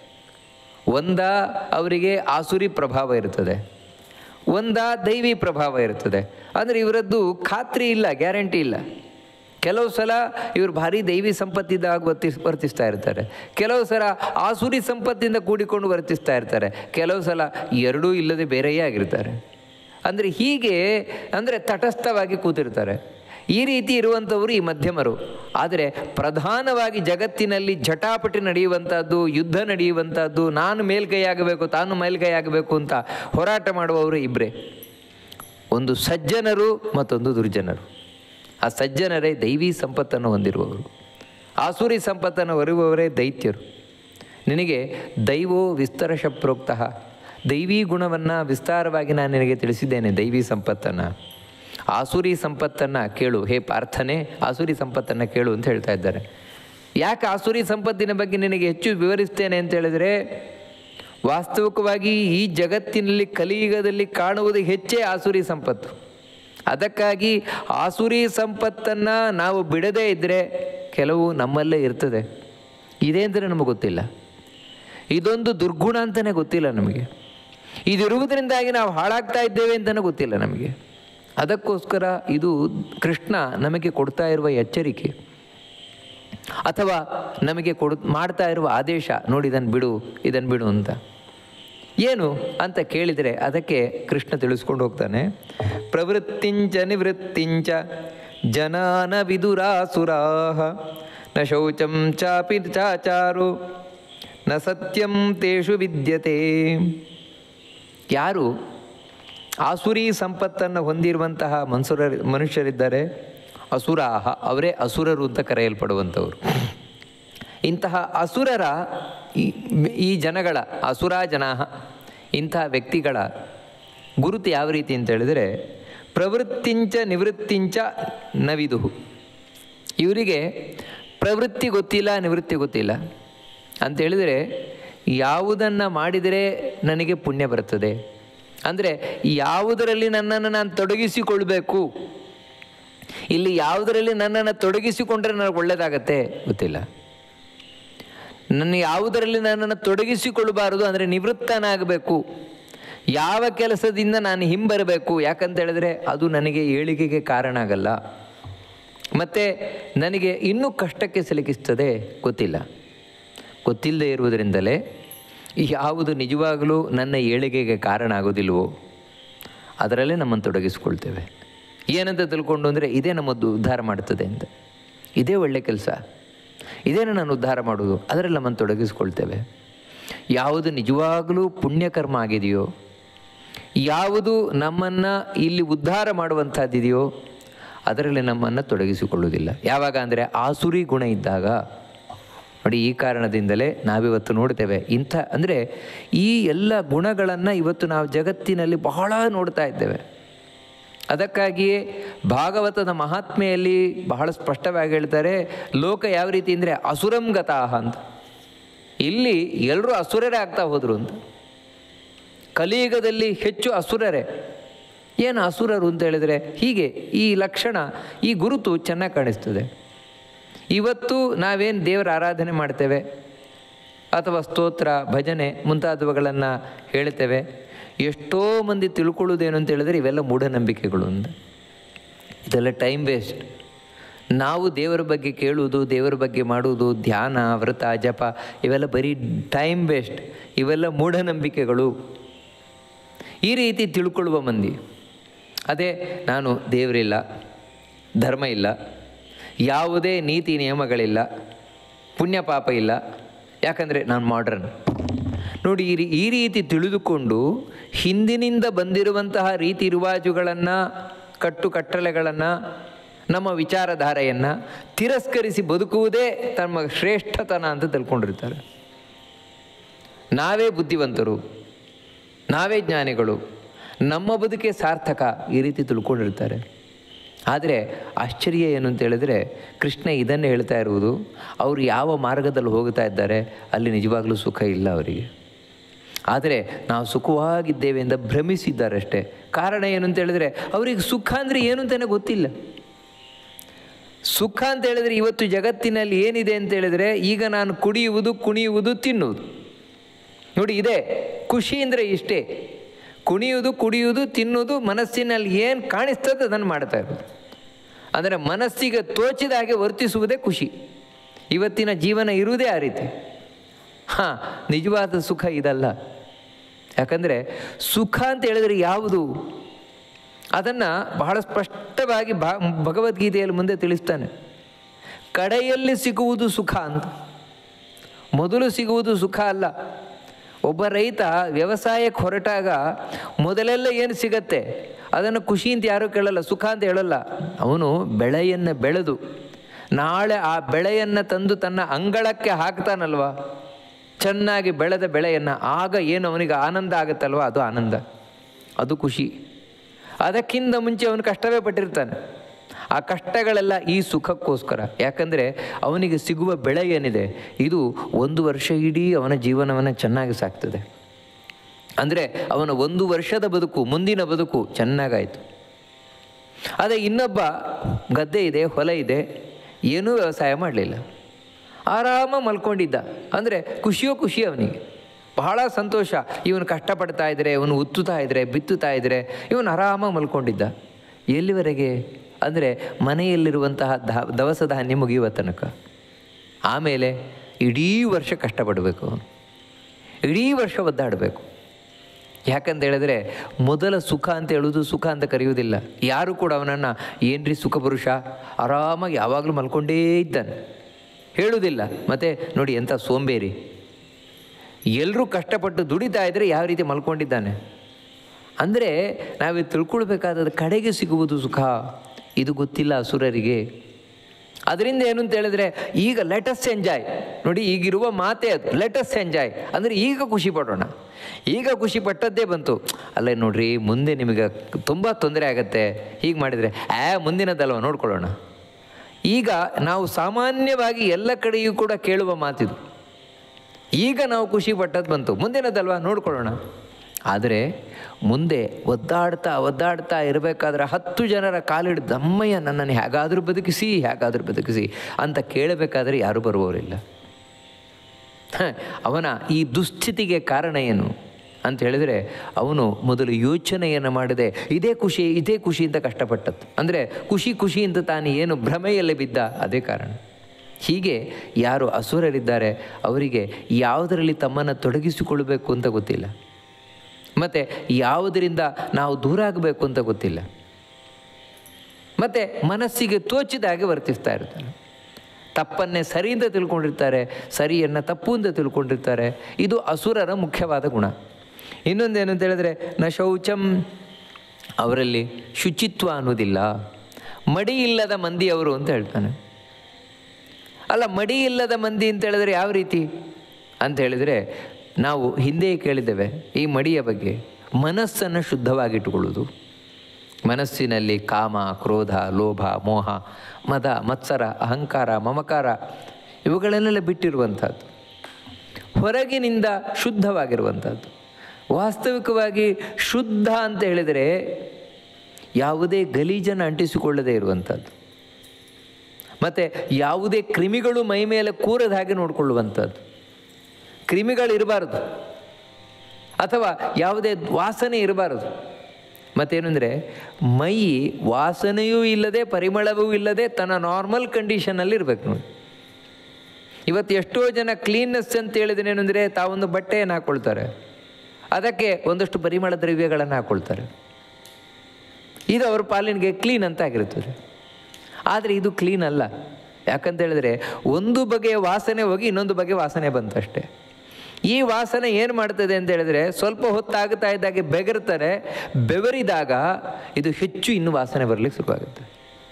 ಅವರಿಗೆ ಆಸುರಿ ಪ್ರಭಾವ ಇರ್ತದೆ, ದೈವಿ ಪ್ರಭಾವ ಇರ್ತದೆ. ಅಂದರೆ ಇವರದ್ದು ಖಾತ್ರಿ ಇಲ್ಲ, ಗ್ಯಾರಂಟಿ ಇಲ್ಲ. ಕೆಲವು ಸಲ ಇವರು ಭಾರಿ ದೈವಿ ಸಂಪತ್ತಿದ್ದಾಗ ವರ್ತಿಸ್ತಾ ಇರ್ತಾರೆ, ಕೆಲವು ಸಲ ಆಸುರಿ ಸಂಪತ್ತಿಂದ ಕೂಡಿಕೊಂಡು ವರ್ತಿಸ್ತಾ ಇರ್ತಾರೆ, ಕೆಲವು ಸಲ ಎರಡೂ ಇಲ್ಲದೆ ಬೇರೆಯೇ ಆಗಿರ್ತಾರೆ. ಅಂದರೆ ಹೀಗೆ ಅಂದರೆ ತಟಸ್ಥವಾಗಿ ಕೂತಿರ್ತಾರೆ. ಈ ರೀತಿ ಇರುವಂಥವರು ಈ ಮಧ್ಯಮರು. ಆದರೆ ಪ್ರಧಾನವಾಗಿ ಜಗತ್ತಿನಲ್ಲಿ ಜಟಾಪಟಿ ನಡೆಯುವಂಥದ್ದು, ಯುದ್ಧ ನಡೆಯುವಂಥದ್ದು, ನಾನು ಮೇಲ್ಕೈಯಾಗಬೇಕು, ತಾನು ಮೇಲ್ಕೈಯಾಗಬೇಕು ಅಂತ ಹೋರಾಟ ಮಾಡುವವರು ಇಬ್ಬರೇ, ಒಂದು ಸಜ್ಜನರು ಮತ್ತೊಂದು ದುರ್ಜನರು. ಆ ಸಜ್ಜನರೇ ದೈವಿ ಸಂಪತ್ತನ್ನು ಹೊಂದಿರುವವರು, ಆಸುರಿ ಸಂಪತ್ತನ್ನು ಹೊರುವವರೇ ದೈತ್ಯರು. ನಿನಗೆ ದೈವೋ ವಿಸ್ತರಶ ಪ್ರೋಕ್ತಃ, ದೈವಿ ಗುಣವನ್ನು ವಿಸ್ತಾರವಾಗಿ ನಾನು ನಿನಗೆ ತಿಳಿಸಿದ್ದೇನೆ. ದೈವಿ ಸಂಪತ್ತನ್ನು, ಆಸುರಿ ಸಂಪತ್ತನ್ನು ಕೇಳು ಹೇ ಪಾರ್ಥನೆ, ಆಸುರಿ ಸಂಪತ್ತನ್ನು ಕೇಳು ಅಂತ ಹೇಳ್ತಾ ಇದ್ದಾರೆ. ಯಾಕೆ ಆಸುರಿ ಸಂಪತ್ತಿನ ಬಗ್ಗೆ ನಿನಗೆ ಹೆಚ್ಚು ವಿವರಿಸ್ತೇನೆ ಅಂತ ಹೇಳಿದರೆ, ವಾಸ್ತವಿಕವಾಗಿ ಈ ಜಗತ್ತಿನಲ್ಲಿ ಕಲಿಯುಗದಲ್ಲಿ ಕಾಣುವುದು ಹೆಚ್ಚೇ ಆಸುರಿ ಸಂಪತ್ತು. ಅದಕ್ಕಾಗಿ ಆಸುರಿ ಸಂಪತ್ತನ್ನು ನಾವು ಬಿಡದೇ ಇದ್ದರೆ ಕೆಲವು ನಮ್ಮಲ್ಲೇ ಇರ್ತದೆ. ಇದೇ ಅಂದರೆ ನಮಗೆ ಗೊತ್ತಿಲ್ಲ. ಇದೊಂದು ದುರ್ಗುಣ ಅಂತಲೇ ಗೊತ್ತಿಲ್ಲ ನಮಗೆ. ಇದಿರುವುದರಿಂದಾಗಿ ನಾವು ಹಾಳಾಗ್ತಾ ಇದ್ದೇವೆ ಅಂತಲೇ ಗೊತ್ತಿಲ್ಲ ನಮಗೆ. ಅದಕ್ಕೋಸ್ಕರ ಇದು ಕೃಷ್ಣ ನಮಗೆ ಕೊಡ್ತಾ ಇರುವ ಎಚ್ಚರಿಕೆ ಅಥವಾ ನಮಗೆ ಮಾಡ್ತಾ ಇರುವ ಆದೇಶ. ನೋಡಿ, ಇದನ್ನು ಬಿಡು ಅಂತ. ಏನು ಅಂತ ಕೇಳಿದರೆ ಅದಕ್ಕೆ ಕೃಷ್ಣ ತಿಳಿಸ್ಕೊಂಡು ಹೋಗ್ತಾನೆ. ಪ್ರವೃತ್ತಿಂಚ ನಿವೃತ್ತಿಂಚ ಜನಾನ ವಿದುರಾಸುರಾಹ ನ ಶೌಚಂ ಚಾಪಿ ಚಾಚಾರು ನ ಸತ್ಯಂ ತೇಷು ವಿದ್ಯತೆ. ಯಾರು ಆಸುರಿ ಸಂಪತ್ತನ್ನು ಹೊಂದಿರುವಂತಹ ಮನುಷ್ಯರಿದ್ದಾರೆ, ಅಸುರಾಹ, ಅವರೇ ಅಸುರರು ಅಂತ ಕರೆಯಲ್ಪಡುವಂಥವರು. ಇಂತಹ ಅಸುರರ ಈ ಜನಗಳ ಅಸುರಾ ಜನಾಹ, ಇಂತಹ ವ್ಯಕ್ತಿಗಳ ಗುರುತು ಯಾವ ರೀತಿ ಅಂತ ಹೇಳಿದರೆ, ಪ್ರವೃತ್ತಿಂಚ ನಿವೃತ್ತಿಂಚ ನವಿದುಹು. ಇವರಿಗೆ ಪ್ರವೃತ್ತಿ ಗೊತ್ತಿಲ್ಲ, ನಿವೃತ್ತಿ ಗೊತ್ತಿಲ್ಲ ಅಂತ ಹೇಳಿದರೆ, ಯಾವುದನ್ನು ಮಾಡಿದರೆ ನನಗೆ ಪುಣ್ಯ ಬರ್ತದೆ, ಅಂದರೆ ಯಾವುದರಲ್ಲಿ ನನ್ನನ್ನು ನಾನು ತೊಡಗಿಸಿಕೊಳ್ಬೇಕು, ಇಲ್ಲಿ ಯಾವುದರಲ್ಲಿ ನನ್ನನ್ನು ತೊಡಗಿಸಿಕೊಂಡ್ರೆ ನನಗೆ ಒಳ್ಳೆಯದಾಗತ್ತೆ ಗೊತ್ತಿಲ್ಲ. ಯಾವುದರಲ್ಲಿ ನನ್ನನ್ನು ತೊಡಗಿಸಿಕೊಳ್ಳಬಾರದು, ಅಂದರೆ ನಿವೃತ್ತನಾಗಬೇಕು. ಯಾವ ಕೆಲಸದಿಂದ ನಾನು ಹಿಂಬರಬೇಕು, ಯಾಕಂತ ಹೇಳಿದ್ರೆ ಅದು ನನಗೆ ಏಳಿಗೆಗೆ ಕಾರಣ ಆಗಲ್ಲ, ಮತ್ತು ನನಗೆ ಇನ್ನೂ ಕಷ್ಟಕ್ಕೆ ಸಿಲುಕಿಸ್ತದೆ ಗೊತ್ತಿಲ್ಲದೆ ಇರುವುದರಿಂದಲೇ ಯಾವುದು ನಿಜವಾಗಲೂ ನನ್ನ ಏಳಿಗೆಗೆ ಕಾರಣ ಆಗೋದಿಲ್ವೋ ಅದರಲ್ಲೇ ನಮ್ಮನ್ನು ತೊಡಗಿಸ್ಕೊಳ್ತೇವೆ. ಏನಂತ ತಿಳ್ಕೊಂಡು ಅಂದರೆ ಇದೇ ನಮ್ಮದು ಉದ್ಧಾರ ಮಾಡ್ತದೆ ಅಂತ, ಇದೇ ಒಳ್ಳೆ ಕೆಲಸ, ಇದೇನು ನಾನು ಉದ್ಧಾರ ಮಾಡೋದು, ಅದರಲ್ಲಿ ನಮ್ಮನ್ನು ತೊಡಗಿಸ್ಕೊಳ್ತೇವೆ. ಯಾವುದು ನಿಜವಾಗಲೂ ಪುಣ್ಯಕರ್ಮ ಆಗಿದೆಯೋ, ಯಾವುದು ನಮ್ಮನ್ನು ಇಲ್ಲಿ ಉದ್ಧಾರ ಮಾಡುವಂಥದ್ದಿದೆಯೋ ಅದರಲ್ಲಿ ನಮ್ಮನ್ನು ತೊಡಗಿಸಿಕೊಳ್ಳುವುದಿಲ್ಲ. ಯಾವಾಗ ಅಂದರೆ ಆಸುರಿ ಗುಣ ಇದ್ದಾಗ. ನೋಡಿ, ಈ ಕಾರಣದಿಂದಲೇ ನಾವಿವತ್ತು ನೋಡ್ತೇವೆ ಅಂದರೆ ಈ ಎಲ್ಲ ಗುಣಗಳನ್ನು ಇವತ್ತು ನಾವು ಜಗತ್ತಿನಲ್ಲಿ ಬಹಳ ನೋಡ್ತಾ ಇದ್ದೇವೆ. ಅದಕ್ಕಾಗಿಯೇ ಭಾಗವತದ ಮಹಾತ್ಮೆಯಲ್ಲಿ ಬಹಳ ಸ್ಪಷ್ಟವಾಗಿ ಹೇಳ್ತಾರೆ, ಲೋಕ ಯಾವ ರೀತಿ ಅಂದರೆ ಅಸುರಂ ಗತಾಹ ಅಂತ. ಇಲ್ಲಿ ಎಲ್ಲರೂ ಅಸುರರೇ ಆಗ್ತಾ ಹೋದರು ಅಂತ. ಕಲಿಯುಗದಲ್ಲಿ ಹೆಚ್ಚು ಅಸುರರೇ. ಏನು ಅಸುರರು ಅಂತ ಹೇಳಿದರೆ ಹೀಗೆ ಈ ಲಕ್ಷಣ, ಈ ಗುರುತು ಚೆನ್ನಾಗಿ ಕಾಣಿಸ್ತದೆ. ಇವತ್ತು ನಾವೇನು ದೇವರ ಆರಾಧನೆ ಮಾಡ್ತೇವೆ ಅಥವಾ ಸ್ತೋತ್ರ, ಭಜನೆ ಮುಂತಾದವುಗಳನ್ನು ಹೇಳ್ತೇವೆ, ಎಷ್ಟೋ ಮಂದಿ ತಿಳ್ಕೊಳ್ಳೋದೇನು ಅಂತ ಹೇಳಿದ್ರೆ ಇವೆಲ್ಲ ಮೂಢನಂಬಿಕೆಗಳು ಅಂತ. ಇದೆಲ್ಲ ಟೈಮ್ ವೇಸ್ಟ್. ನಾವು ದೇವರ ಬಗ್ಗೆ ಕೇಳುವುದು, ದೇವರ ಬಗ್ಗೆ ಮಾಡುವುದು, ಧ್ಯಾನ, ವ್ರತ, ಜಪ, ಇವೆಲ್ಲ ಬರೀ ಟೈಮ್ ವೇಸ್ಟ್. ಇವೆಲ್ಲ ಮೂಢನಂಬಿಕೆಗಳು. ಈ ರೀತಿ ತಿಳ್ಕೊಳ್ಳುವ ಮಂದಿ. ಅದೇ ನಾನು ದೇವರಿಲ್ಲ, ಧರ್ಮ ಇಲ್ಲ, ಯಾವುದೇ ನೀತಿ ನಿಯಮಗಳಿಲ್ಲ, ಪುಣ್ಯ ಪಾಪ ಇಲ್ಲ, ಯಾಕಂದರೆ ನಾನು ಮಾಡ್ರನ್. ನೋಡಿ, ಈ ರೀತಿ ತಿಳಿದುಕೊಂಡು ಹಿಂದಿನಿಂದ ಬಂದಿರುವಂತಹ ರೀತಿ ರಿವಾಜುಗಳನ್ನು, ಕಟ್ಟುಕಟ್ಟಳೆಗಳನ್ನು, ನಮ್ಮ ವಿಚಾರಧಾರೆಯನ್ನು ತಿರಸ್ಕರಿಸಿ ಬದುಕುವುದೇ ತಮ್ಮ ಶ್ರೇಷ್ಠತನ ಅಂತ ತಿಳ್ಕೊಂಡಿರ್ತಾರೆ. ನಾವೇ ಬುದ್ಧಿವಂತರು, ನಾವೇ ಜ್ಞಾನಿಗಳು, ನಮ್ಮ ಬದುಕೇ ಸಾರ್ಥಕ, ಈ ರೀತಿ ತಿಳ್ಕೊಂಡಿರ್ತಾರೆ. ಆದರೆ ಆಶ್ಚರ್ಯ ಏನು ಅಂತ ಹೇಳಿದರೆ ಕೃಷ್ಣ ಇದನ್ನೇ ಹೇಳ್ತಾ ಇರುವುದು, ಅವರು ಯಾವ ಮಾರ್ಗದಲ್ಲಿ ಹೋಗ್ತಾ ಇದ್ದಾರೆ ಅಲ್ಲಿ ನಿಜವಾಗಲೂ ಸುಖ ಇಲ್ಲ ಅವರಿಗೆ. ಆದರೆ ನಾವು ಸುಖವಾಗಿದ್ದೇವೆ ಅಂತ ಭ್ರಮಿಸಿದ್ದಾರೆ ಅಷ್ಟೇ. ಕಾರಣ ಏನು ಅಂತ ಹೇಳಿದರೆ ಅವರಿಗೆ ಸುಖ ಅಂದರೆ ಏನು ಅಂತಲೇ ಗೊತ್ತಿಲ್ಲ. ಸುಖ ಅಂತ ಹೇಳಿದರೆ ಇವತ್ತು ಜಗತ್ತಿನಲ್ಲಿ ಏನಿದೆ ಅಂತ ಹೇಳಿದರೆ, ಈಗ ನಾನು ಕುಡಿಯುವುದು, ಕುಣಿಯುವುದು, ತಿನ್ನುವುದು. ನೋಡಿ, ಇದೆ ಖುಷಿ ಅಂದರೆ ಇಷ್ಟೇ. ಕುಣಿಯುವುದು, ಕುಡಿಯುವುದು, ತಿನ್ನುವುದು, ಮನಸ್ಸಿನಲ್ಲಿ ಏನು ಕಾಣಿಸ್ತದೆ ಅದನ್ನು ಮಾಡ್ತಾ ಇರೋದು. ಅಂದರೆ ಮನಸ್ಸಿಗೆ ತೋಚಿದ ಹಾಗೆ ವರ್ತಿಸುವುದೇ ಖುಷಿ. ಇವತ್ತಿನ ಜೀವನ ಇರುವುದೇ ಆ ರೀತಿ. ನಿಜವಾದ ಸುಖ ಇದಲ್ಲ. ಯಾಕಂದರೆ ಸುಖ ಅಂತ ಹೇಳಿದರೆ ಯಾವುದು, ಅದನ್ನು ಬಹಳ ಸ್ಪಷ್ಟವಾಗಿ ಭಗವದ್ಗೀತೆಯಲ್ಲಿ ಮುಂದೆ ತಿಳಿಸ್ತಾನೆ. ಕಡೆಯಲ್ಲಿ ಸಿಗುವುದು ಸುಖ ಅಂತ, ಮೊದಲು ಸಿಗುವುದು ಸುಖ ಅಲ್ಲ. ಒಬ್ಬ ರೈತ ವ್ಯವಸಾಯಕ್ಕೆ ಹೊರಟಾಗ ಮೊದಲೆಲ್ಲ ಏನು ಸಿಗತ್ತೆ ಅದನ್ನು ಖುಷಿ ಅಂತ ಯಾರೂ ಕೇಳಲ್ಲ, ಸುಖ ಅಂತ ಹೇಳಲ್ಲ. ಅವನು ಬೆಳೆಯನ್ನು ಬೆಳೆದು ನಾಳೆ ಆ ಬೆಳೆಯನ್ನು ತಂದು ತನ್ನ ಅಂಗಳಕ್ಕೆ ಹಾಕ್ತಾನಲ್ವ, ಚೆನ್ನಾಗಿ ಬೆಳೆದ ಬೆಳೆಯನ್ನು, ಆಗ ಏನು ಅವನಿಗೆ ಆನಂದ ಆಗುತ್ತಲ್ವ, ಅದು ಆನಂದ, ಅದು ಖುಷಿ. ಅದಕ್ಕಿಂತ ಮುಂಚೆ ಅವನು ಕಷ್ಟವೇ ಪಟ್ಟಿರ್ತಾನೆ. ಆ ಕಷ್ಟಗಳೆಲ್ಲ ಈ ಸುಖಕ್ಕೋಸ್ಕರ. ಯಾಕಂದರೆ ಅವನಿಗೆ ಸಿಗುವ ಬೆಳೆ ಏನಿದೆ ಇದು 1 ವರ್ಷ ಇಡೀ ಅವನ ಜೀವನವನ್ನು ಚೆನ್ನಾಗಿ ಸಾಕ್ತದೆ. ಅಂದರೆ ಅವನ 1 ವರ್ಷದ ಬದುಕು, ಮುಂದಿನ ಬದುಕು ಚೆನ್ನಾಗಾಯಿತು. ಅದೇ ಇನ್ನೊಬ್ಬ ಗದ್ದೆ ಇದೆ, ಹೊಲ ಇದೆ, ಏನೂ ವ್ಯವಸಾಯ ಮಾಡಲಿಲ್ಲ, ಆರಾಮ ಮಲ್ಕೊಂಡಿದ್ದ. ಅಂದರೆ ಖುಷಿ ಅವನಿಗೆ, ಬಹಳ ಸಂತೋಷ. ಇವನು ಕಷ್ಟಪಡ್ತಾ ಇದ್ದರೆ, ಇವನು ಉತ್ತುತ್ತಾ ಇದ್ದರೆ, ಬಿತ್ತುತ್ತಾ ಇದ್ದರೆ ಇವನು ಆರಾಮ ಮಲ್ಕೊಂಡಿದ್ದ. ಎಲ್ಲಿವರೆಗೆ ಅಂದರೆ ಮನೆಯಲ್ಲಿರುವಂತಹ ದವಸ ಧಾನ್ಯ ಮುಗಿಯುವ ತನಕ. ಆಮೇಲೆ ಇಡೀ ವರ್ಷ ಕಷ್ಟಪಡಬೇಕು ಅವನು, ಇಡೀ ವರ್ಷ ಒದ್ದಾಡಬೇಕು. ಯಾಕಂತ ಹೇಳಿದ್ರೆ ಮೊದಲ ಸುಖ ಅಂತ ಹೇಳೋದು ಸುಖ ಅಂತ ಕರೆಯುವುದಿಲ್ಲ. ಯಾರು ಕೂಡ ಅವನನ್ನು ಏನ್ರಿ ಸುಖ ಪುರುಷ, ಆರಾಮಾಗಿ ಯಾವಾಗಲೂ ಮಲ್ಕೊಂಡೇ ಇದ್ದಾನೆ ಹೇಳುವುದಿಲ್ಲ. ಮತ್ತು ನೋಡಿ ಎಂಥ ಸೋಂಬೇರಿ, ಎಲ್ಲರೂ ಕಷ್ಟಪಟ್ಟು ದುಡಿತಾ ಇದ್ದರೆ ಯಾವ ರೀತಿ ಮಲ್ಕೊಂಡಿದ್ದಾನೆ. ಅಂದರೆ ನಾವೇ ತಿಳ್ಕೊಳ್ಬೇಕಾದ ಕಡೆಗೆ ಸಿಗುವುದು ಸುಖ, ಇದು ಗೊತ್ತಿಲ್ಲ ಅಸುರರಿಗೆ. ಅದರಿಂದ ಏನು ಅಂತ ಹೇಳಿದ್ರೆ ಈಗ ಲೆಟಸ್ ಎಂಜಾಯ್. ನೋಡಿ ಈಗಿರುವ ಮಾತೇ ಅದು, ಲೆಟಸ್ ಎಂಜಾಯ್. ಅಂದರೆ ಈಗ ಖುಷಿ ಪಡೋಣ. ಈಗ ಖುಷಿ ಪಟ್ಟದ್ದೇ ಬಂತು, ಅಲ್ಲೇ ನೋಡ್ರಿ ಮುಂದೆ ನಿಮಗೆ ತುಂಬ ತೊಂದರೆ ಆಗತ್ತೆ, ಹೀಗೆ ಮಾಡಿದರೆ ಮುಂದಿನದಲ್ವ ನೋಡ್ಕೊಳ್ಳೋಣ. ಈಗ ನಾವು ಸಾಮಾನ್ಯವಾಗಿ ಎಲ್ಲ ಕಡೆಯೂ ಕೂಡ ಕೇಳುವ ಮಾತಿದು. ಈಗ ನಾವು ಖುಷಿ ಪಟ್ಟದ್ದು ಬಂತು, ಮುಂದಿನದಲ್ವ ನೋಡ್ಕೊಳ್ಳೋಣ. ಆದರೆ ಮುಂದೆ ಒದ್ದಾಡ್ತಾ ಇರಬೇಕಾದ್ರೆ 10 ಜನರ ಕಾಲಿಡಿದು ಅಮ್ಮಯ್ಯ ನನ್ನನ್ನು ಹೇಗಾದರೂ ಬದುಕಿಸಿ ಅಂತ ಕೇಳಬೇಕಾದ್ರೆ ಯಾರೂ ಬರುವವರಿಲ್ಲ. ಅವನ ಈ ದುಸ್ಥಿತಿಗೆ ಕಾರಣ ಏನು ಅಂತ ಹೇಳಿದರೆ ಅವನು ಮೊದಲು ಯೋಚನೆಯನ್ನು ಮಾಡದೆ ಇದೇ ಖುಷಿ ಅಂತ ಕಷ್ಟಪಟ್ಟದ್ದು. ಅಂದರೆ ಖುಷಿ ಅಂತ ತಾನು ಏನು ಭ್ರಮೆಯಲ್ಲಿ ಬಿದ್ದ, ಅದೇ ಕಾರಣ. ಹೀಗೆ ಯಾರು ಅಸುರರಿದ್ದಾರೆ ಅವರಿಗೆ ಯಾವುದರಲ್ಲಿ ತಮ್ಮನ್ನು ತೊಡಗಿಸಿಕೊಳ್ಬೇಕು ಅಂತ ಗೊತ್ತಿಲ್ಲ, ಮತ್ತು ಯಾವುದರಿಂದ ನಾವು ದೂರ ಆಗಬೇಕು ಅಂತ ಗೊತ್ತಿಲ್ಲ, ಮತ್ತು ಮನಸ್ಸಿಗೆ ತೋಚಿದಾಗೆ ವರ್ತಿಸ್ತಾ ಇರ್ತಾರೆ. ತಪ್ಪನ್ನೇ ಸರಿ ಅಂತ ತಿಳ್ಕೊಂಡಿರ್ತಾರೆ, ಸರಿಯನ್ನು ತಪ್ಪು ಅಂತ ತಿಳ್ಕೊಂಡಿರ್ತಾರೆ. ಇದು ಅಸುರರ ಮುಖ್ಯವಾದ ಗುಣ. ಇನ್ನೊಂದೇನು ಅಂತ ಹೇಳಿದ್ರೆ ನ ಶೌಚಂ, ಅವರಲ್ಲಿ ಶುಚಿತ್ವ ಅನ್ನೋದಿಲ್ಲ. ಮಡಿ ಇಲ್ಲದ ಮಂದಿ ಅವರು ಅಂತ ಹೇಳ್ತಾನೆ. ಅಲ್ಲ, ಮಡಿ ಇಲ್ಲದ ಮಂದಿ ಅಂತ ಹೇಳಿದ್ರೆ ಯಾವ ರೀತಿ ಅಂತ ಹೇಳಿದರೆ, ನಾವು ಹಿಂದೆ ಕೇಳಿದ್ದೇವೆ ಈ ಮಡಿಯ ಬಗ್ಗೆ. ಮನಸ್ಸನ್ನು ಶುದ್ಧವಾಗಿಟ್ಟುಕೊಳ್ಳೋದು, ಮನಸ್ಸಿನಲ್ಲಿ ಕಾಮ, ಕ್ರೋಧ, ಲೋಭ, ಮೋಹ, ಮದ, ಮತ್ಸರ, ಅಹಂಕಾರ, ಮಮಕಾರ ಇವುಗಳನ್ನೆಲ್ಲ ಬಿಟ್ಟಿರುವಂಥದ್ದು, ಹೊರಗಿನಿಂದ ಶುದ್ಧವಾಗಿರುವಂಥದ್ದು. ವಾಸ್ತವಿಕವಾಗಿ ಶುದ್ಧ ಅಂತ ಹೇಳಿದರೆ ಯಾವುದೇ ಗಲೀಜನ್ನು ಅಂಟಿಸಿಕೊಳ್ಳದೇ ಇರುವಂಥದ್ದು, ಮತ್ತು ಯಾವುದೇ ಕ್ರಿಮಿಗಳು ಮೈ ಮೇಲೆ ಕೂರದ ಹಾಗೆ ನೋಡಿಕೊಳ್ಳುವಂಥದ್ದು. ಕ್ರಿಮಿಗಳಿರಬಾರ್ದು, ಅಥವಾ ಯಾವುದೇ ವಾಸನೆ ಇರಬಾರದು. ಮತ್ತೇನು ಅಂದರೆ ಮೈ ವಾಸನೆಯೂ ಇಲ್ಲದೆ ಪರಿಮಳವೂ ಇಲ್ಲದೆ ತನ್ನ ನಾರ್ಮಲ್ ಕಂಡೀಷನಲ್ಲಿ ಇರಬೇಕು ನೋಡಿ. ಇವತ್ತು ಎಷ್ಟೋ ಜನ ಕ್ಲೀನ್ನೆಸ್ ಅಂತ ಹೇಳಿದ್ರೆ ಏನಂದರೆ ತಾವೊಂದು ಬಟ್ಟೆಯನ್ನು ಹಾಕ್ಕೊಳ್ತಾರೆ, ಅದಕ್ಕೆ ಒಂದಷ್ಟು ಪರಿಮಳ ದ್ರವ್ಯಗಳನ್ನು ಹಾಕ್ಕೊಳ್ತಾರೆ. ಇದು ಅವ್ರ ಪಾಲಿನಿಗೆ ಕ್ಲೀನ್ ಅಂತ ಆಗಿರ್ತದೆ. ಆದರೆ ಇದು ಕ್ಲೀನ್ ಅಲ್ಲ. ಯಾಕಂತ ಹೇಳಿದ್ರೆ ಒಂದು ಬಗೆಯ ವಾಸನೆ ಹೋಗಿ ಇನ್ನೊಂದು ಬಗೆಯ ವಾಸನೆ ಬಂತಷ್ಟೇ. ಈ ವಾಸನೆ ಏನು ಮಾಡ್ತದೆ ಅಂತ ಹೇಳಿದ್ರೆ ಸ್ವಲ್ಪ ಹೊತ್ತಾಗ್ತಾ ಇದ್ದಾಗೆ ಬೆಗರ್ತಾರೆ, ಬೆವರಿದಾಗ ಇದು ಹೆಚ್ಚು ಇನ್ನೂ ವಾಸನೆ ಬರಲಿಕ್ಕೆ ಶುರುವಾಗುತ್ತೆ.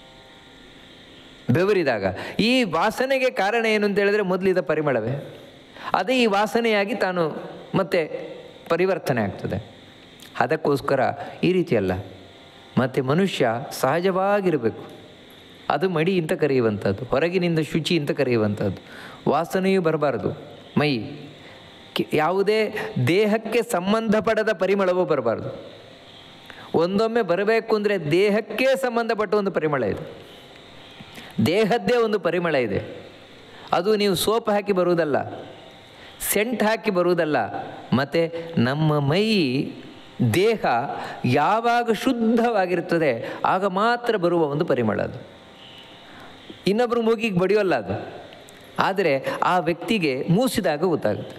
ಬೆವರಿದಾಗ ಈ ವಾಸನೆಗೆ ಕಾರಣ ಏನು ಅಂತ ಹೇಳಿದ್ರೆ ಮೊದಲಿದ ಪರಿಮಳವೇ, ಅದೇ ಈ ವಾಸನೆಯಾಗಿ ತಾನು ಮತ್ತೆ ಪರಿವರ್ತನೆ ಆಗ್ತದೆ. ಅದಕ್ಕೋಸ್ಕರ ಈ ರೀತಿ ಅಲ್ಲ. ಮತ್ತು ಮನುಷ್ಯ ಸಹಜವಾಗಿರಬೇಕು. ಅದು ಮಡಿ ಅಂತ ಕರೆಯುವಂಥದ್ದು, ಹೊರಗಿನಿಂದ ಶುಚಿ ಅಂತ ಕರೆಯುವಂಥದ್ದು. ವಾಸನೆಯೂ ಬರಬಾರದು. ಮೈ ಯಾವುದೇ ದೇಹಕ್ಕೆ ಸಂಬಂಧಪಡದ ಪರಿಮಳವೂ ಬರಬಾರ್ದು. ಒಂದೊಮ್ಮೆ ಬರಬೇಕು ಅಂದರೆ ದೇಹಕ್ಕೆ ಸಂಬಂಧಪಟ್ಟ ಒಂದು ಪರಿಮಳ ಇದೆ, ದೇಹದ್ದೇ ಒಂದು ಪರಿಮಳ ಇದೆ. ಅದು ನೀವು ಸೋಪ್ ಹಾಕಿ ಬರುವುದಲ್ಲ, ಸೆಂಟ್ ಹಾಕಿ ಬರುವುದಲ್ಲ. ಮತ್ತು ನಮ್ಮ ಮೈ ದೇಹ ಯಾವಾಗ ಶುದ್ಧವಾಗಿರ್ತದೆ ಆಗ ಮಾತ್ರ ಬರುವ ಒಂದು ಪರಿಮಳ ಅದು. ಇನ್ನೊಬ್ಬರು ಮೂಗಿಗೆ ಬಡಿಯೋಲ್ಲ ಅದು, ಆದರೆ ಆ ವ್ಯಕ್ತಿಗೆ ಮೂಸಿದಾಗ ಗೊತ್ತಾಗುತ್ತೆ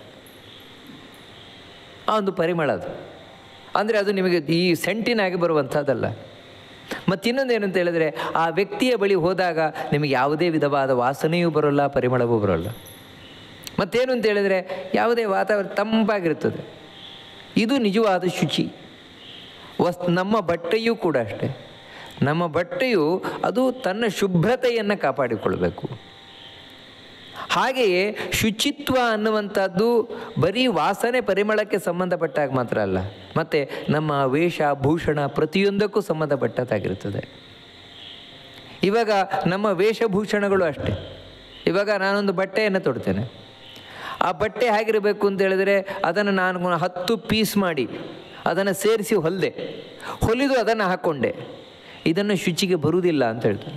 ಆ ಒಂದು ಪರಿಮಳ ಅದು. ಅಂದರೆ ಅದು ನಿಮಗೆ ಈ ಸೆಂಟಿನಾಗಿ ಬರುವಂಥದ್ದಲ್ಲ. ಮತ್ತಿನ್ನೊಂದೇನು ಅಂತ ಹೇಳಿದ್ರೆ ಆ ವ್ಯಕ್ತಿಯ ಬಳಿ ಹೋದಾಗ ನಿಮಗೆ ಯಾವುದೇ ವಿಧವಾದ ವಾಸನೆಯೂ ಬರೋಲ್ಲ, ಪರಿಮಳವೂ ಬರೋಲ್ಲ. ಮತ್ತೇನು ಅಂತ ಹೇಳಿದರೆ ಯಾವುದೇ ವಾತಾವರಣ ತಂಪಾಗಿರ್ತದೆ. ಇದು ನಿಜವಾದ ಶುಚಿ. ನಮ್ಮ ಬಟ್ಟೆಯೂ ಕೂಡ ಅಷ್ಟೇ. ನಮ್ಮ ಬಟ್ಟೆಯು ಅದು ತನ್ನ ಶುಭ್ರತೆಯನ್ನು ಕಾಪಾಡಿಕೊಳ್ಬೇಕು. ಹಾಗೆಯೇ ಶುಚಿತ್ವ ಅನ್ನುವಂಥದ್ದು ಬರೀ ವಾಸನೆ ಪರಿಮಳಕ್ಕೆ ಸಂಬಂಧಪಟ್ಟಾಗ ಮಾತ್ರ ಅಲ್ಲ, ಮತ್ತು ನಮ್ಮ ವೇಷ ಭೂಷಣ ಪ್ರತಿಯೊಂದಕ್ಕೂ ಸಂಬಂಧಪಟ್ಟದ್ದಾಗಿರ್ತದೆ. ಇವಾಗ ನಮ್ಮ ವೇಷಭೂಷಣಗಳು ಅಷ್ಟೇ. ಇವಾಗ ನಾನೊಂದು ಬಟ್ಟೆಯನ್ನು ತೊಡ್ತೇನೆ. ಆ ಬಟ್ಟೆ ಹೇಗಿರಬೇಕು ಅಂತ ಹೇಳಿದರೆ ಅದನ್ನು ನಾನು 10 ಪೀಸ್ ಮಾಡಿ ಅದನ್ನು ಸೇರಿಸಿ ಹೊಲಿದು ಅದನ್ನು ಹಾಕ್ಕೊಂಡೆ. ಇದನ್ನು ಶುಚಿಗೆ ಬರುವುದಿಲ್ಲ ಅಂತ ಹೇಳ್ತಾನೆ.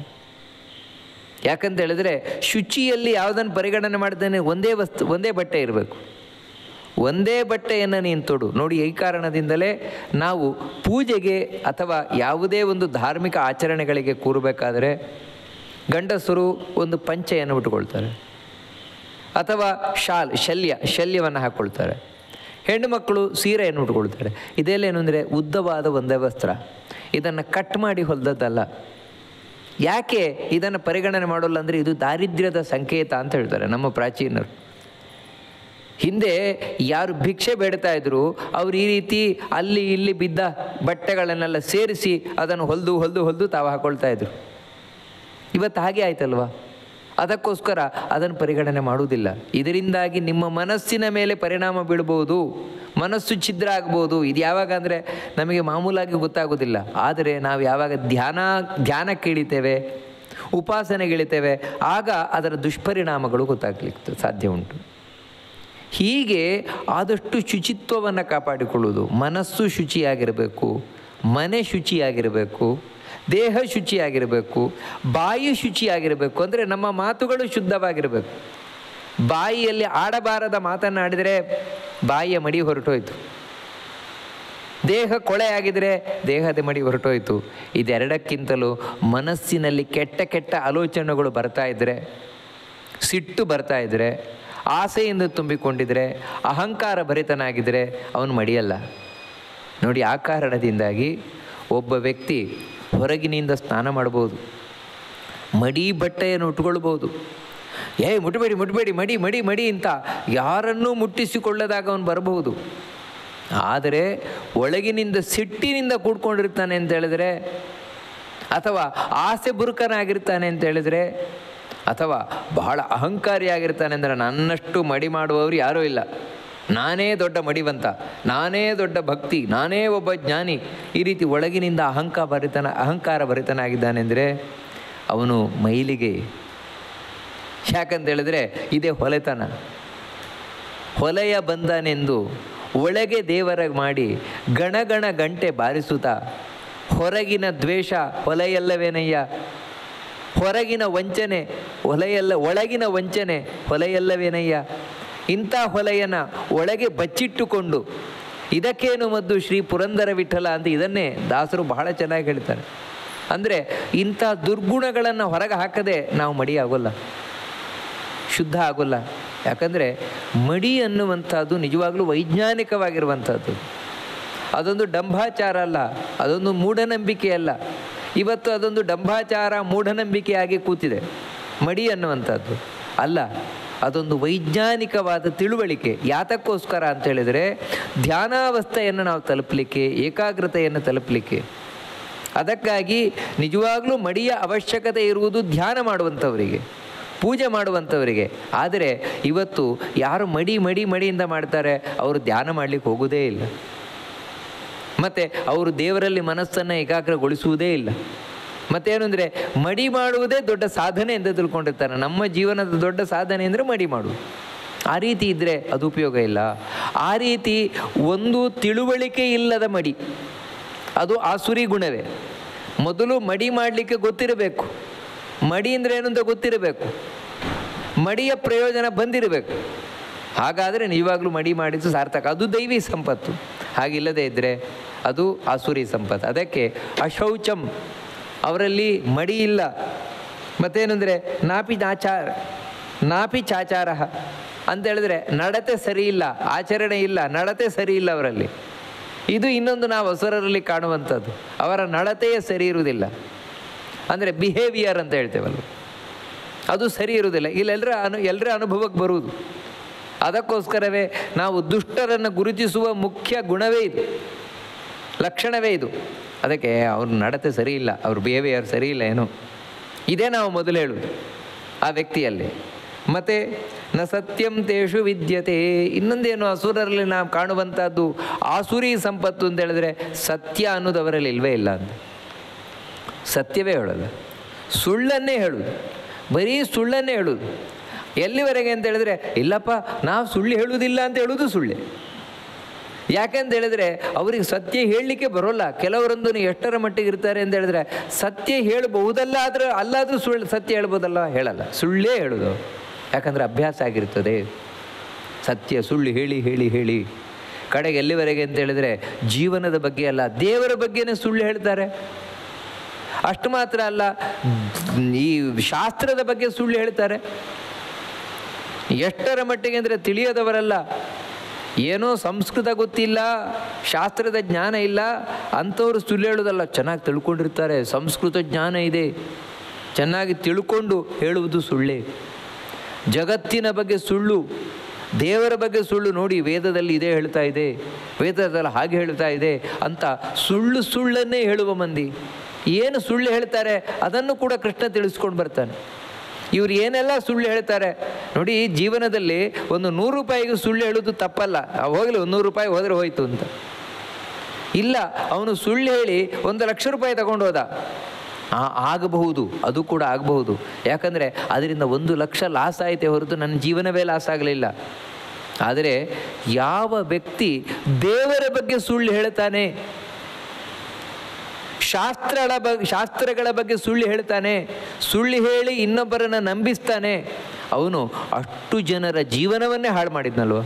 ಯಾಕಂತ ಹೇಳಿದ್ರೆ ಶುಚಿಯಲ್ಲಿ ಯಾವುದನ್ನು ಪರಿಗಣನೆ ಮಾಡ್ತಾನೆ, ಒಂದೇ ಬಟ್ಟೆ ಇರಬೇಕು. ಒಂದೇ ಬಟ್ಟೆಯನ್ನು ನೀನು ತೊಡು. ನೋಡಿ, ಈ ಕಾರಣದಿಂದಲೇ ನಾವು ಪೂಜೆಗೆ ಅಥವಾ ಯಾವುದೇ ಒಂದು ಧಾರ್ಮಿಕ ಆಚರಣೆಗಳಿಗೆ ಕೂರಬೇಕಾದರೆ ಗಂಡಸರು ಒಂದು ಪಂಚೆಯನ್ನು ಉಟ್ಕೊಳ್ತಾರೆ ಅಥವಾ ಶಲ್ಯವನ್ನು ಹಾಕ್ಕೊಳ್ತಾರೆ. ಹೆಣ್ಣು ಮಕ್ಕಳು ಸೀರೆಯನ್ನು ಉಟ್ಕೊಳ್ತಾರೆ. ಇದೆಲ್ಲ ಏನು ಅಂದರೆ ಉದ್ದವಾದ ಒಂದೇ ವಸ್ತ್ರ, ಇದನ್ನು ಕಟ್ ಮಾಡಿ ಹೊಲಿದದ್ದಲ್ಲ. ಯಾಕೆ ಇದನ್ನು ಪರಿಗಣನೆ ಮಾಡೋಲ್ಲ ಅಂದರೆ ಇದು ದಾರಿದ್ರ್ಯದ ಸಂಕೇತ ಅಂತ ಹೇಳ್ತಾರೆ ನಮ್ಮ ಪ್ರಾಚೀನರು. ಹಿಂದೆ ಯಾರು ಭಿಕ್ಷೆ ಬೇಡ್ತಾ ಇದ್ರು ಅವರು ಈ ರೀತಿ ಅಲ್ಲಿ ಇಲ್ಲಿ ಬಿದ್ದ ಬಟ್ಟೆಗಳನ್ನೆಲ್ಲ ಸೇರಿಸಿ ಅದನ್ನು ಹೊಲಿದು ತಾವು ಹಾಕ್ಕೊಳ್ತಾ ಇದ್ರು. ಇವತ್ತು ಹಾಗೆ ಆಯ್ತಲ್ವಾ? ಅದಕ್ಕೋಸ್ಕರ ಅದನ್ನು ಪರಿಗಣನೆ ಮಾಡುವುದಿಲ್ಲ. ಇದರಿಂದಾಗಿ ನಿಮ್ಮ ಮನಸ್ಸಿನ ಮೇಲೆ ಪರಿಣಾಮ ಬೀಳ್ಬೋದು, ಮನಸ್ಸು ಛಿದ್ರ ಆಗ್ಬೋದು. ಇದು ಯಾವಾಗ ಅಂದರೆ ನಮಗೆ ಮಾಮೂಲಾಗಿ ಗೊತ್ತಾಗೋದಿಲ್ಲ. ಆದರೆ ನಾವು ಯಾವಾಗ ಧ್ಯಾನಕ್ಕೆ ಇಳಿತೇವೆ, ಉಪಾಸನೆಗೆ ಇಳಿತೇವೆ, ಆಗ ಅದರ ದುಷ್ಪರಿಣಾಮಗಳು ಗೊತ್ತಾಗಲಿಕ್ಕೆ ಸಾಧ್ಯ ಉಂಟು. ಹೀಗೆ ಆದಷ್ಟು ಶುಚಿತ್ವವನ್ನು ಕಾಪಾಡಿಕೊಳ್ಳುವುದು. ಮನಸ್ಸು ಶುಚಿಯಾಗಿರಬೇಕು, ಮನೆ ಶುಚಿಯಾಗಿರಬೇಕು, ದೇಹ ಶುಚಿಯಾಗಿರಬೇಕು, ಬಾಯಿ ಶುಚಿಯಾಗಿರಬೇಕು. ಅಂದರೆ ನಮ್ಮ ಮಾತುಗಳು ಶುದ್ಧವಾಗಿರಬೇಕು. ಬಾಯಿಯಲ್ಲಿ ಆಡಬಾರದ ಮಾತನ್ನಾಡಿದರೆ ಬಾಯಿಯ ಮಡಿ ಹೊರಟೋಯ್ತು. ದೇಹ ಕೊಳೆಯಾಗಿದ್ದರೆ ದೇಹದ ಮಡಿ ಹೊರಟೋಯ್ತು. ಇದೆರಡಕ್ಕಿಂತಲೂ ಮನಸ್ಸಿನಲ್ಲಿ ಕೆಟ್ಟ ಆಲೋಚನೆಗಳು ಬರ್ತಾ ಇದ್ದರೆ, ಸಿಟ್ಟು ಬರ್ತಾ ಇದ್ದರೆ, ಆಸೆಯಿಂದ ತುಂಬಿಕೊಂಡಿದ್ರೆ, ಅಹಂಕಾರ ಭರಿತನಾಗಿದ್ದರೆ ಅವನು ಮಡಿಯಲ್ಲ. ನೋಡಿ, ಆ ಕಾರಣದಿಂದಾಗಿ ಒಬ್ಬ ವ್ಯಕ್ತಿ ಹೊರಗಿನಿಂದ ಸ್ನಾನ ಮಾಡ್ಬೋದು, ಮಡಿ ಬಟ್ಟೆಯನ್ನು ಉಟ್ಕೊಳ್ಬೋದು. ಮುಟ್ಟಬೇಡಿ ಮಡಿ ಅಂತ ಯಾರನ್ನೂ ಮುಟ್ಟಿಸಿಕೊಳ್ಳದಾಗ ಅವನು ಬರಬಹುದು. ಆದರೆ ಒಳಗಿನಿಂದ ಸಿಟ್ಟಿನಿಂದ ಕೂಡ್ಕೊಂಡಿರ್ತಾನೆ ಅಂತ ಹೇಳಿದರೆ, ಅಥವಾ ಆಸೆ ಬುರುಕನಾಗಿರ್ತಾನೆ ಅಂತ ಹೇಳಿದರೆ, ಅಥವಾ ಬಹಳ ಅಹಂಕಾರಿಯಾಗಿರ್ತಾನೆ ಅಂದರೆ ನನ್ನಷ್ಟು ಮಡಿ ಮಾಡುವವರು ಯಾರೂ ಇಲ್ಲ, ನಾನೇ ದೊಡ್ಡ ಮಡಿವಂತ, ನಾನೇ ದೊಡ್ಡ ಭಕ್ತಿ, ನಾನೇ ಒಬ್ಬ ಜ್ಞಾನಿ, ಈ ರೀತಿ ಒಳಗಿನಿಂದ ಅಹಂಕಾರ ಭರಿತನಾಗಿದ್ದಾನೆ ಅಂದರೆ ಅವನು ಮೈಲಿಗೆ. ಯಾಕಂತೇಳಿದ್ರೆ ಇದೇ ಹೊಲೆತನ. ಹೊಲೆಯ ಬಂದನೆಂದು ಒಳಗೆ ದೇವರ ಮಾಡಿ ಗಣಗಣ ಗಂಟೆ ಬಾರಿಸುತ್ತಾ, ಹೊರಗಿನ ದ್ವೇಷ ಹೊಲೆಯಲ್ಲವೇನಯ್ಯ, ಹೊರಗಿನ ವಂಚನೆ ಒಳಗಿನ ವಂಚನೆ ಹೊಲೆಯಲ್ಲವೇನಯ್ಯ. ಇಂಥ ಹೊಲೆಯನ್ನು ಒಳಗೆ ಬಚ್ಚಿಟ್ಟುಕೊಂಡು ಇದಕ್ಕೇನು ಮದ್ದು ಶ್ರೀ ಪುರಂದರ ವಿಠಲ ಅಂತ ಇದನ್ನೇ ದಾಸರು ಬಹಳ ಚೆನ್ನಾಗಿ ಹೇಳ್ತಾರೆ. ಅಂದರೆ ಇಂಥ ದುರ್ಗುಣಗಳನ್ನು ಹೊರಗೆ ಹಾಕದೆ ನಾವು ಮಡಿ ಆಗೋಲ್ಲ, ಶುದ್ಧ ಆಗೋಲ್ಲ. ಯಾಕಂದರೆ ಮಡಿ ಅನ್ನುವಂಥದ್ದು ನಿಜವಾಗ್ಲೂ ವೈಜ್ಞಾನಿಕವಾಗಿರುವಂಥದ್ದು. ಅದೊಂದು ಡಂಭಾಚಾರ ಅಲ್ಲ, ಅದೊಂದು ಮೂಢನಂಬಿಕೆ ಅಲ್ಲ. ಇವತ್ತು ಅದೊಂದು ಡಂಭಾಚಾರ ಮೂಢನಂಬಿಕೆಯಾಗಿ ಕೂತಿದೆ. ಮಡಿ ಅನ್ನುವಂಥದ್ದು ಅಲ್ಲ, ಅದೊಂದು ವೈಜ್ಞಾನಿಕವಾದ ತಿಳುವಳಿಕೆ. ಯಾತಕ್ಕೋಸ್ಕರ ಅಂತೇಳಿದರೆ ಧ್ಯಾನಾವಸ್ಥೆಯನ್ನು ನಾವು ತಲುಪಲಿಕ್ಕೆ, ಏಕಾಗ್ರತೆಯನ್ನು ತಲುಪಲಿಕ್ಕೆ. ಅದಕ್ಕಾಗಿ ನಿಜವಾಗ್ಲೂ ಮಡಿಯ ಅವಶ್ಯಕತೆ ಇರುವುದು ಧ್ಯಾನ ಮಾಡುವಂಥವರಿಗೆ, ಪೂಜೆ ಮಾಡುವಂಥವರಿಗೆ. ಆದರೆ ಇವತ್ತು ಯಾರು ಮಡಿಯಿಂದ ಮಾಡ್ತಾರೆ ಅವರು ಧ್ಯಾನ ಮಾಡಲಿಕ್ಕೆ ಹೋಗೋದೇ ಇಲ್ಲ. ಮತ್ತು ಅವರು ದೇವರಲ್ಲಿ ಮನಸ್ಸನ್ನು ಏಕಾಗ್ರಗೊಳಿಸುವುದೇ ಇಲ್ಲ. ಮತ್ತೇನು ಅಂದರೆ ಮಡಿ ಮಾಡುವುದೇ ದೊಡ್ಡ ಸಾಧನೆ ಎಂದು ತಿಳ್ಕೊಂಡಿರ್ತಾರೆ. ನಮ್ಮ ಜೀವನದ ದೊಡ್ಡ ಸಾಧನೆ ಅಂದರೆ ಮಡಿ ಮಾಡುವುದು. ಆ ರೀತಿ ಇದ್ದರೆ ಅದು ಉಪಯೋಗ ಇಲ್ಲ. ಆ ರೀತಿ ಒಂದು ತಿಳುವಳಿಕೆ ಇಲ್ಲದ ಮಡಿ, ಅದು ಆಸುರಿ ಗುಣವೇ. ಮೊದಲು ಮಡಿ ಮಾಡಲಿಕ್ಕೆ ಗೊತ್ತಿರಬೇಕು. ಮಡಿ ಅಂದರೆ ಏನು ಅಂತ ಗೊತ್ತಿರಬೇಕು. ಮಡಿಯ ಪ್ರಯೋಜನ ಬಂದಿರಬೇಕು. ಹಾಗಾದರೆ ನಿಜವಾಗ್ಲೂ ಮಡಿ ಮಾಡಿದ್ದು ಸಾರ್ಥಕ. ಅದು ದೈವಿ ಸಂಪತ್ತು. ಹಾಗಿಲ್ಲದೆ ಇದ್ದರೆ ಅದು ಆಸುರಿ ಸಂಪತ್ತು. ಅದಕ್ಕೆ ಅಶೌಚಂ, ಅವರಲ್ಲಿ ಮಡಿ ಇಲ್ಲ. ಮತ್ತೇನೆಂದರೆ ನಾಪಿ ಚಾಚಾರ ಅಂತ ಹೇಳಿದ್ರೆ ನಡತೆ ಸರಿ ಇಲ್ಲ, ಆಚರಣೆ ಇಲ್ಲ, ನಡತೆ ಸರಿ ಇಲ್ಲ ಅವರಲ್ಲಿ. ಇದು ಇನ್ನೊಂದು ನಾವು ಹೊಸರಲ್ಲಿ ಕಾಣುವಂಥದ್ದು. ಅವರ ನಡತೆಯೇ ಸರಿ ಇರುವುದಿಲ್ಲ. ಅಂದರೆ ಬಿಹೇವಿಯರ್ ಅಂತ ಹೇಳ್ತೇವಲ್ಲ, ಅದು ಸರಿ ಇರುವುದಿಲ್ಲ. ಎಲ್ಲರ ಅನುಭವಕ್ಕೆ ಬರುವುದು. ಅದಕ್ಕೋಸ್ಕರವೇ ನಾವು ದುಷ್ಟರನ್ನು ಗುರುತಿಸುವ ಮುಖ್ಯ ಗುಣವೇ ಇದು, ಲಕ್ಷಣವೇ ಇದು. ಅದಕ್ಕೆ ಅವ್ರ ನಡತೆ ಸರಿ ಇಲ್ಲ, ಅವ್ರ ಬಿಹೇವಿಯರ್ ಸರಿ ಇಲ್ಲ ಏನೋ, ಇದೇ ನಾವು ಮೊದಲು ಹೇಳುವುದು ಆ ವ್ಯಕ್ತಿಯಲ್ಲಿ. ಮತ್ತು ನ ಸತ್ಯಂ ತೇಷು ವಿದ್ಯತೆ. ಇನ್ನೊಂದೇನು ಅಸುರರಲ್ಲಿ ನಾವು ಕಾಣುವಂಥದ್ದು ಆಸುರಿ ಸಂಪತ್ತು ಅಂತ ಹೇಳಿದ್ರೆ ಸತ್ಯ ಅನ್ನೋದು ಅವರಲ್ಲಿ ಇಲ್ವೇ ಇಲ್ಲ ಅಂತ. ಸತ್ಯವೇ ಹೇಳಲ್ಲ. ಸುಳ್ಳನ್ನೇ ಹೇಳುವುದು, ಬರೀ ಸುಳ್ಳನ್ನೇ ಹೇಳುವುದು. ಎಲ್ಲಿವರೆಗೆ ಅಂತ ಹೇಳಿದ್ರೆ, ಇಲ್ಲಪ್ಪ ನಾವು ಸುಳ್ಳು ಹೇಳುವುದಿಲ್ಲ ಅಂತ ಹೇಳುವುದು ಸುಳ್ಳೆ. ಯಾಕೆಂತ ಹೇಳಿದ್ರೆ ಅವರಿಗೆ ಸತ್ಯ ಹೇಳಲಿಕ್ಕೆ ಬರೋಲ್ಲ. ಕೆಲವರೊಂದು ಎಷ್ಟರ ಮಟ್ಟಿಗೆ ಇರ್ತಾರೆ ಅಂತ ಹೇಳಿದ್ರೆ, ಸತ್ಯ ಹೇಳಬಹುದಲ್ಲ, ಆದರೆ ಅಲ್ಲಾದರೂ ಸುಳ್ಳು ಸತ್ಯ ಹೇಳ್ಬೋದಲ್ಲ, ಹೇಳಲ್ಲ, ಸುಳ್ಳೇ ಹೇಳೋದು. ಯಾಕಂದರೆ ಅಭ್ಯಾಸ ಆಗಿರ್ತದೆ ಸತ್ಯ ಸುಳ್ಳು ಹೇಳಿ ಹೇಳಿ ಹೇಳಿ. ಕಡೆಗೆ ಎಲ್ಲಿವರೆಗೆ ಅಂತ ಹೇಳಿದ್ರೆ ಜೀವನದ ಬಗ್ಗೆ ಅಲ್ಲ, ದೇವರ ಬಗ್ಗೆನೇ ಸುಳ್ಳು ಹೇಳ್ತಾರೆ. ಅಷ್ಟು ಮಾತ್ರ ಅಲ್ಲ, ಈ ಶಾಸ್ತ್ರದ ಬಗ್ಗೆ ಸುಳ್ಳು ಹೇಳ್ತಾರೆ. ಎಷ್ಟರ ಮಟ್ಟಿಗೆ ಅಂದರೆ ತಿಳಿಯದವರಲ್ಲ, ಏನೋ ಸಂಸ್ಕೃತ ಗೊತ್ತಿಲ್ಲ, ಶಾಸ್ತ್ರದ ಜ್ಞಾನ ಇಲ್ಲ ಅಂಥವ್ರು ಸುಳ್ಳು ಹೇಳೋದಲ್ಲ, ಚೆನ್ನಾಗಿ ತಿಳ್ಕೊಂಡಿರ್ತಾರೆ, ಸಂಸ್ಕೃತ ಜ್ಞಾನ ಇದೆ, ಚೆನ್ನಾಗಿ ತಿಳ್ಕೊಂಡು ಹೇಳುವುದು ಸುಳ್ಳೇ. ಜಗತ್ತಿನ ಬಗ್ಗೆ ಸುಳ್ಳು, ದೇವರ ಬಗ್ಗೆ ಸುಳ್ಳು. ನೋಡಿ, ವೇದದಲ್ಲಿ ಇದೇ ಹೇಳ್ತಾ ಇದೆ, ವೇದದಲ್ಲಿ ಹಾಗೆ ಹೇಳ್ತಾ ಇದೆ ಅಂತ ಸುಳ್ಳನ್ನೇ ಹೇಳುವ ಮಂದಿ. ಏನು ಸುಳ್ಳು ಹೇಳ್ತಾರೆ ಅದನ್ನು ಕೂಡ ಕೃಷ್ಣ ತಿಳಿಸ್ಕೊಂಡು ಬರ್ತಾನೆ. ಇವ್ರು ಏನೆಲ್ಲ ಸುಳ್ಳು ಹೇಳ್ತಾರೆ ನೋಡಿ. ಜೀವನದಲ್ಲಿ ಒಂದು 100 ರೂಪಾಯಿಗೆ ಸುಳ್ಳು ಹೇಳೋದು ತಪ್ಪಲ್ಲ, ಹೋಗಲಿ 100 ರೂಪಾಯಿ ಹೋದರೆ ಹೋಯ್ತು ಅಂತ. ಇಲ್ಲ, ಅವನು ಸುಳ್ಳು ಹೇಳಿ 1 ಲಕ್ಷ ರೂಪಾಯಿ ತಗೊಂಡು ಹೋದ, ಆಗಬಹುದು, ಅದು ಕೂಡ ಆಗಬಹುದು. ಯಾಕಂದರೆ ಅದರಿಂದ 1 ಲಕ್ಷ ಲಾಸ್ ಆಯಿತೇ ಹೊರತು ನನ್ನ ಜೀವನವೇ ಲಾಸ್ ಆಗಲಿಲ್ಲ. ಆದರೆ ಯಾವ ವ್ಯಕ್ತಿ ದೇವರ ಬಗ್ಗೆ ಸುಳ್ಳು ಹೇಳ್ತಾನೆ, ಶಾಸ್ತ್ರಗಳ ಬಗ್ಗೆ ಸುಳ್ಳು ಹೇಳ್ತಾನೆ, ಸುಳ್ಳು ಹೇಳಿ ಇನ್ನೊಬ್ಬರನ್ನು ನಂಬಿಸ್ತಾನೆ, ಅವನು ಅಷ್ಟು ಜನರ ಜೀವನವನ್ನೇ ಹಾಳು ಮಾಡಿದ್ನಲ್ವ.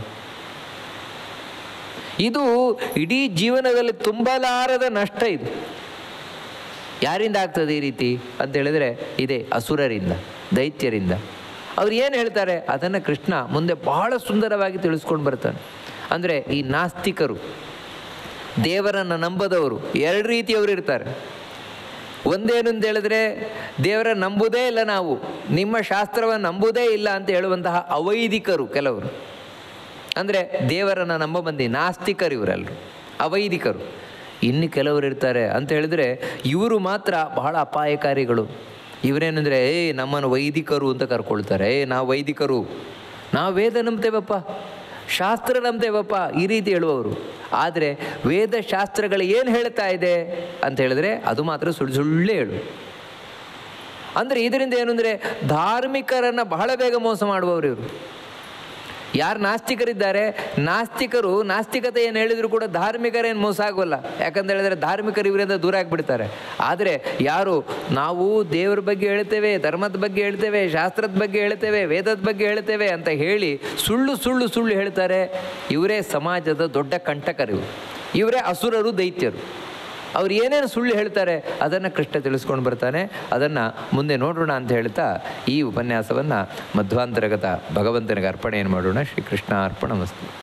ಇದು ಇಡೀ ಜೀವನದಲ್ಲಿ ತುಂಬಲಾರದ ನಷ್ಟ. ಇದು ಯಾರಿಂದ ಆಗ್ತದೆ ಈ ರೀತಿ ಅಂತ ಹೇಳಿದ್ರೆ, ಇದೇ ಅಸುರರಿಂದ, ದೈತ್ಯರಿಂದ. ಅವ್ರು ಏನು ಹೇಳ್ತಾರೆ ಅದನ್ನು ಕೃಷ್ಣ ಮುಂದೆ ಬಹಳ ಸುಂದರವಾಗಿ ತಿಳಿಸ್ಕೊಂಡು ಬರ್ತಾನೆ. ಅಂದರೆ ಈ ನಾಸ್ತಿಕರು, ದೇವರನ್ನು ನಂಬದವರು 2 ರೀತಿಯವರು ಇರ್ತಾರೆ. ಒಂದೇನು ಅಂತ ಹೇಳಿದ್ರೆ, ದೇವರ ನಂಬುವುದೇ ಇಲ್ಲ ನಾವು, ನಿಮ್ಮ ಶಾಸ್ತ್ರವನ್ನು ನಂಬುವುದೇ ಇಲ್ಲ ಅಂತ ಹೇಳುವಂತಹ ಅವೈದಿಕರು ಕೆಲವರು. ಅಂದರೆ ದೇವರನ್ನು ನಂಬ ಬಂದಿ ನಾಸ್ತಿಕರು ಇವರೆಲ್ಲರು, ಅವೈದಿಕರು. ಇನ್ನು ಕೆಲವರು ಇರ್ತಾರೆ ಅಂತ ಹೇಳಿದ್ರೆ, ಇವರು ಮಾತ್ರ ಬಹಳ ಅಪಾಯಕಾರಿಗಳು. ಇವರೇನೆಂದರೆ, ನಮ್ಮನ್ನು ವೈದಿಕರು ಅಂತ ಕರ್ಕೊಳ್ತಾರೆ. ನಾವು ವೈದಿಕರು, ನಾವು ವೇದ ನಂಬ್ತೇವಪ್ಪ, ಶಾಸ್ತ್ರ ನಂಬ್ತೇವಪ್ಪ, ಈ ರೀತಿ ಹೇಳುವವರು. ಆದರೆ ವೇದಶಾಸ್ತ್ರಗಳು ಏನು ಹೇಳ್ತಾ ಇದೆ ಅಂತ ಹೇಳಿದ್ರೆ ಅದು ಮಾತ್ರ ಸುಳ್ಳೇ ಹೇಳು. ಅಂದರೆ ಇದರಿಂದ ಏನು ಅಂದರೆ, ಧಾರ್ಮಿಕರನ್ನು ಬಹಳ ಬೇಗ ಮೋಸ ಮಾಡುವವರು ಇವರು. ಯಾರು ನಾಸ್ತಿಕರಿದ್ದಾರೆ, ನಾಸ್ತಿಕರು ನಾಸ್ತಿಕತೆ ಏನು ಹೇಳಿದ್ರು ಕೂಡ ಧಾರ್ಮಿಕರೇನು ಮೋಸ ಆಗೋಲ್ಲ. ಯಾಕಂತ ಹೇಳಿದ್ರೆ ಧಾರ್ಮಿಕರು ಇವರಿಂದ ದೂರ ಆಗಿಬಿಡ್ತಾರೆ. ಆದರೆ ಯಾರು ನಾವು ದೇವರ ಬಗ್ಗೆ ಹೇಳ್ತೇವೆ, ಧರ್ಮದ ಬಗ್ಗೆ ಹೇಳ್ತೇವೆ, ಶಾಸ್ತ್ರದ ಬಗ್ಗೆ ಹೇಳ್ತೇವೆ, ವೇದದ ಬಗ್ಗೆ ಹೇಳ್ತೇವೆ ಅಂತ ಹೇಳಿ ಸುಳ್ಳು ಹೇಳ್ತಾರೆ, ಇವರೇ ಸಮಾಜದ ದೊಡ್ಡ ಕಂಟಕರು. ಇವರೇ ಅಸುರರು, ದೈತ್ಯರು. ಅವ್ರು ಏನೇನು ಸುಳ್ಳು ಹೇಳ್ತಾರೆ ಅದನ್ನು ಕೃಷ್ಣ ತಿಳಿಸ್ಕೊಂಡು ಬರ್ತಾನೆ. ಅದನ್ನು ಮುಂದೆ ನೋಡೋಣ ಅಂತ ಹೇಳ್ತಾ ಈ ಉಪನ್ಯಾಸವನ್ನು ಮಧ್ವಾಂತರ್ಗತ ಭಗವಂತನಿಗೆ ಅರ್ಪಣೆಯನ್ನು ಮಾಡೋಣ. ಶ್ರೀಕೃಷ್ಣ ಅರ್ಪಣಮಸ್ತು.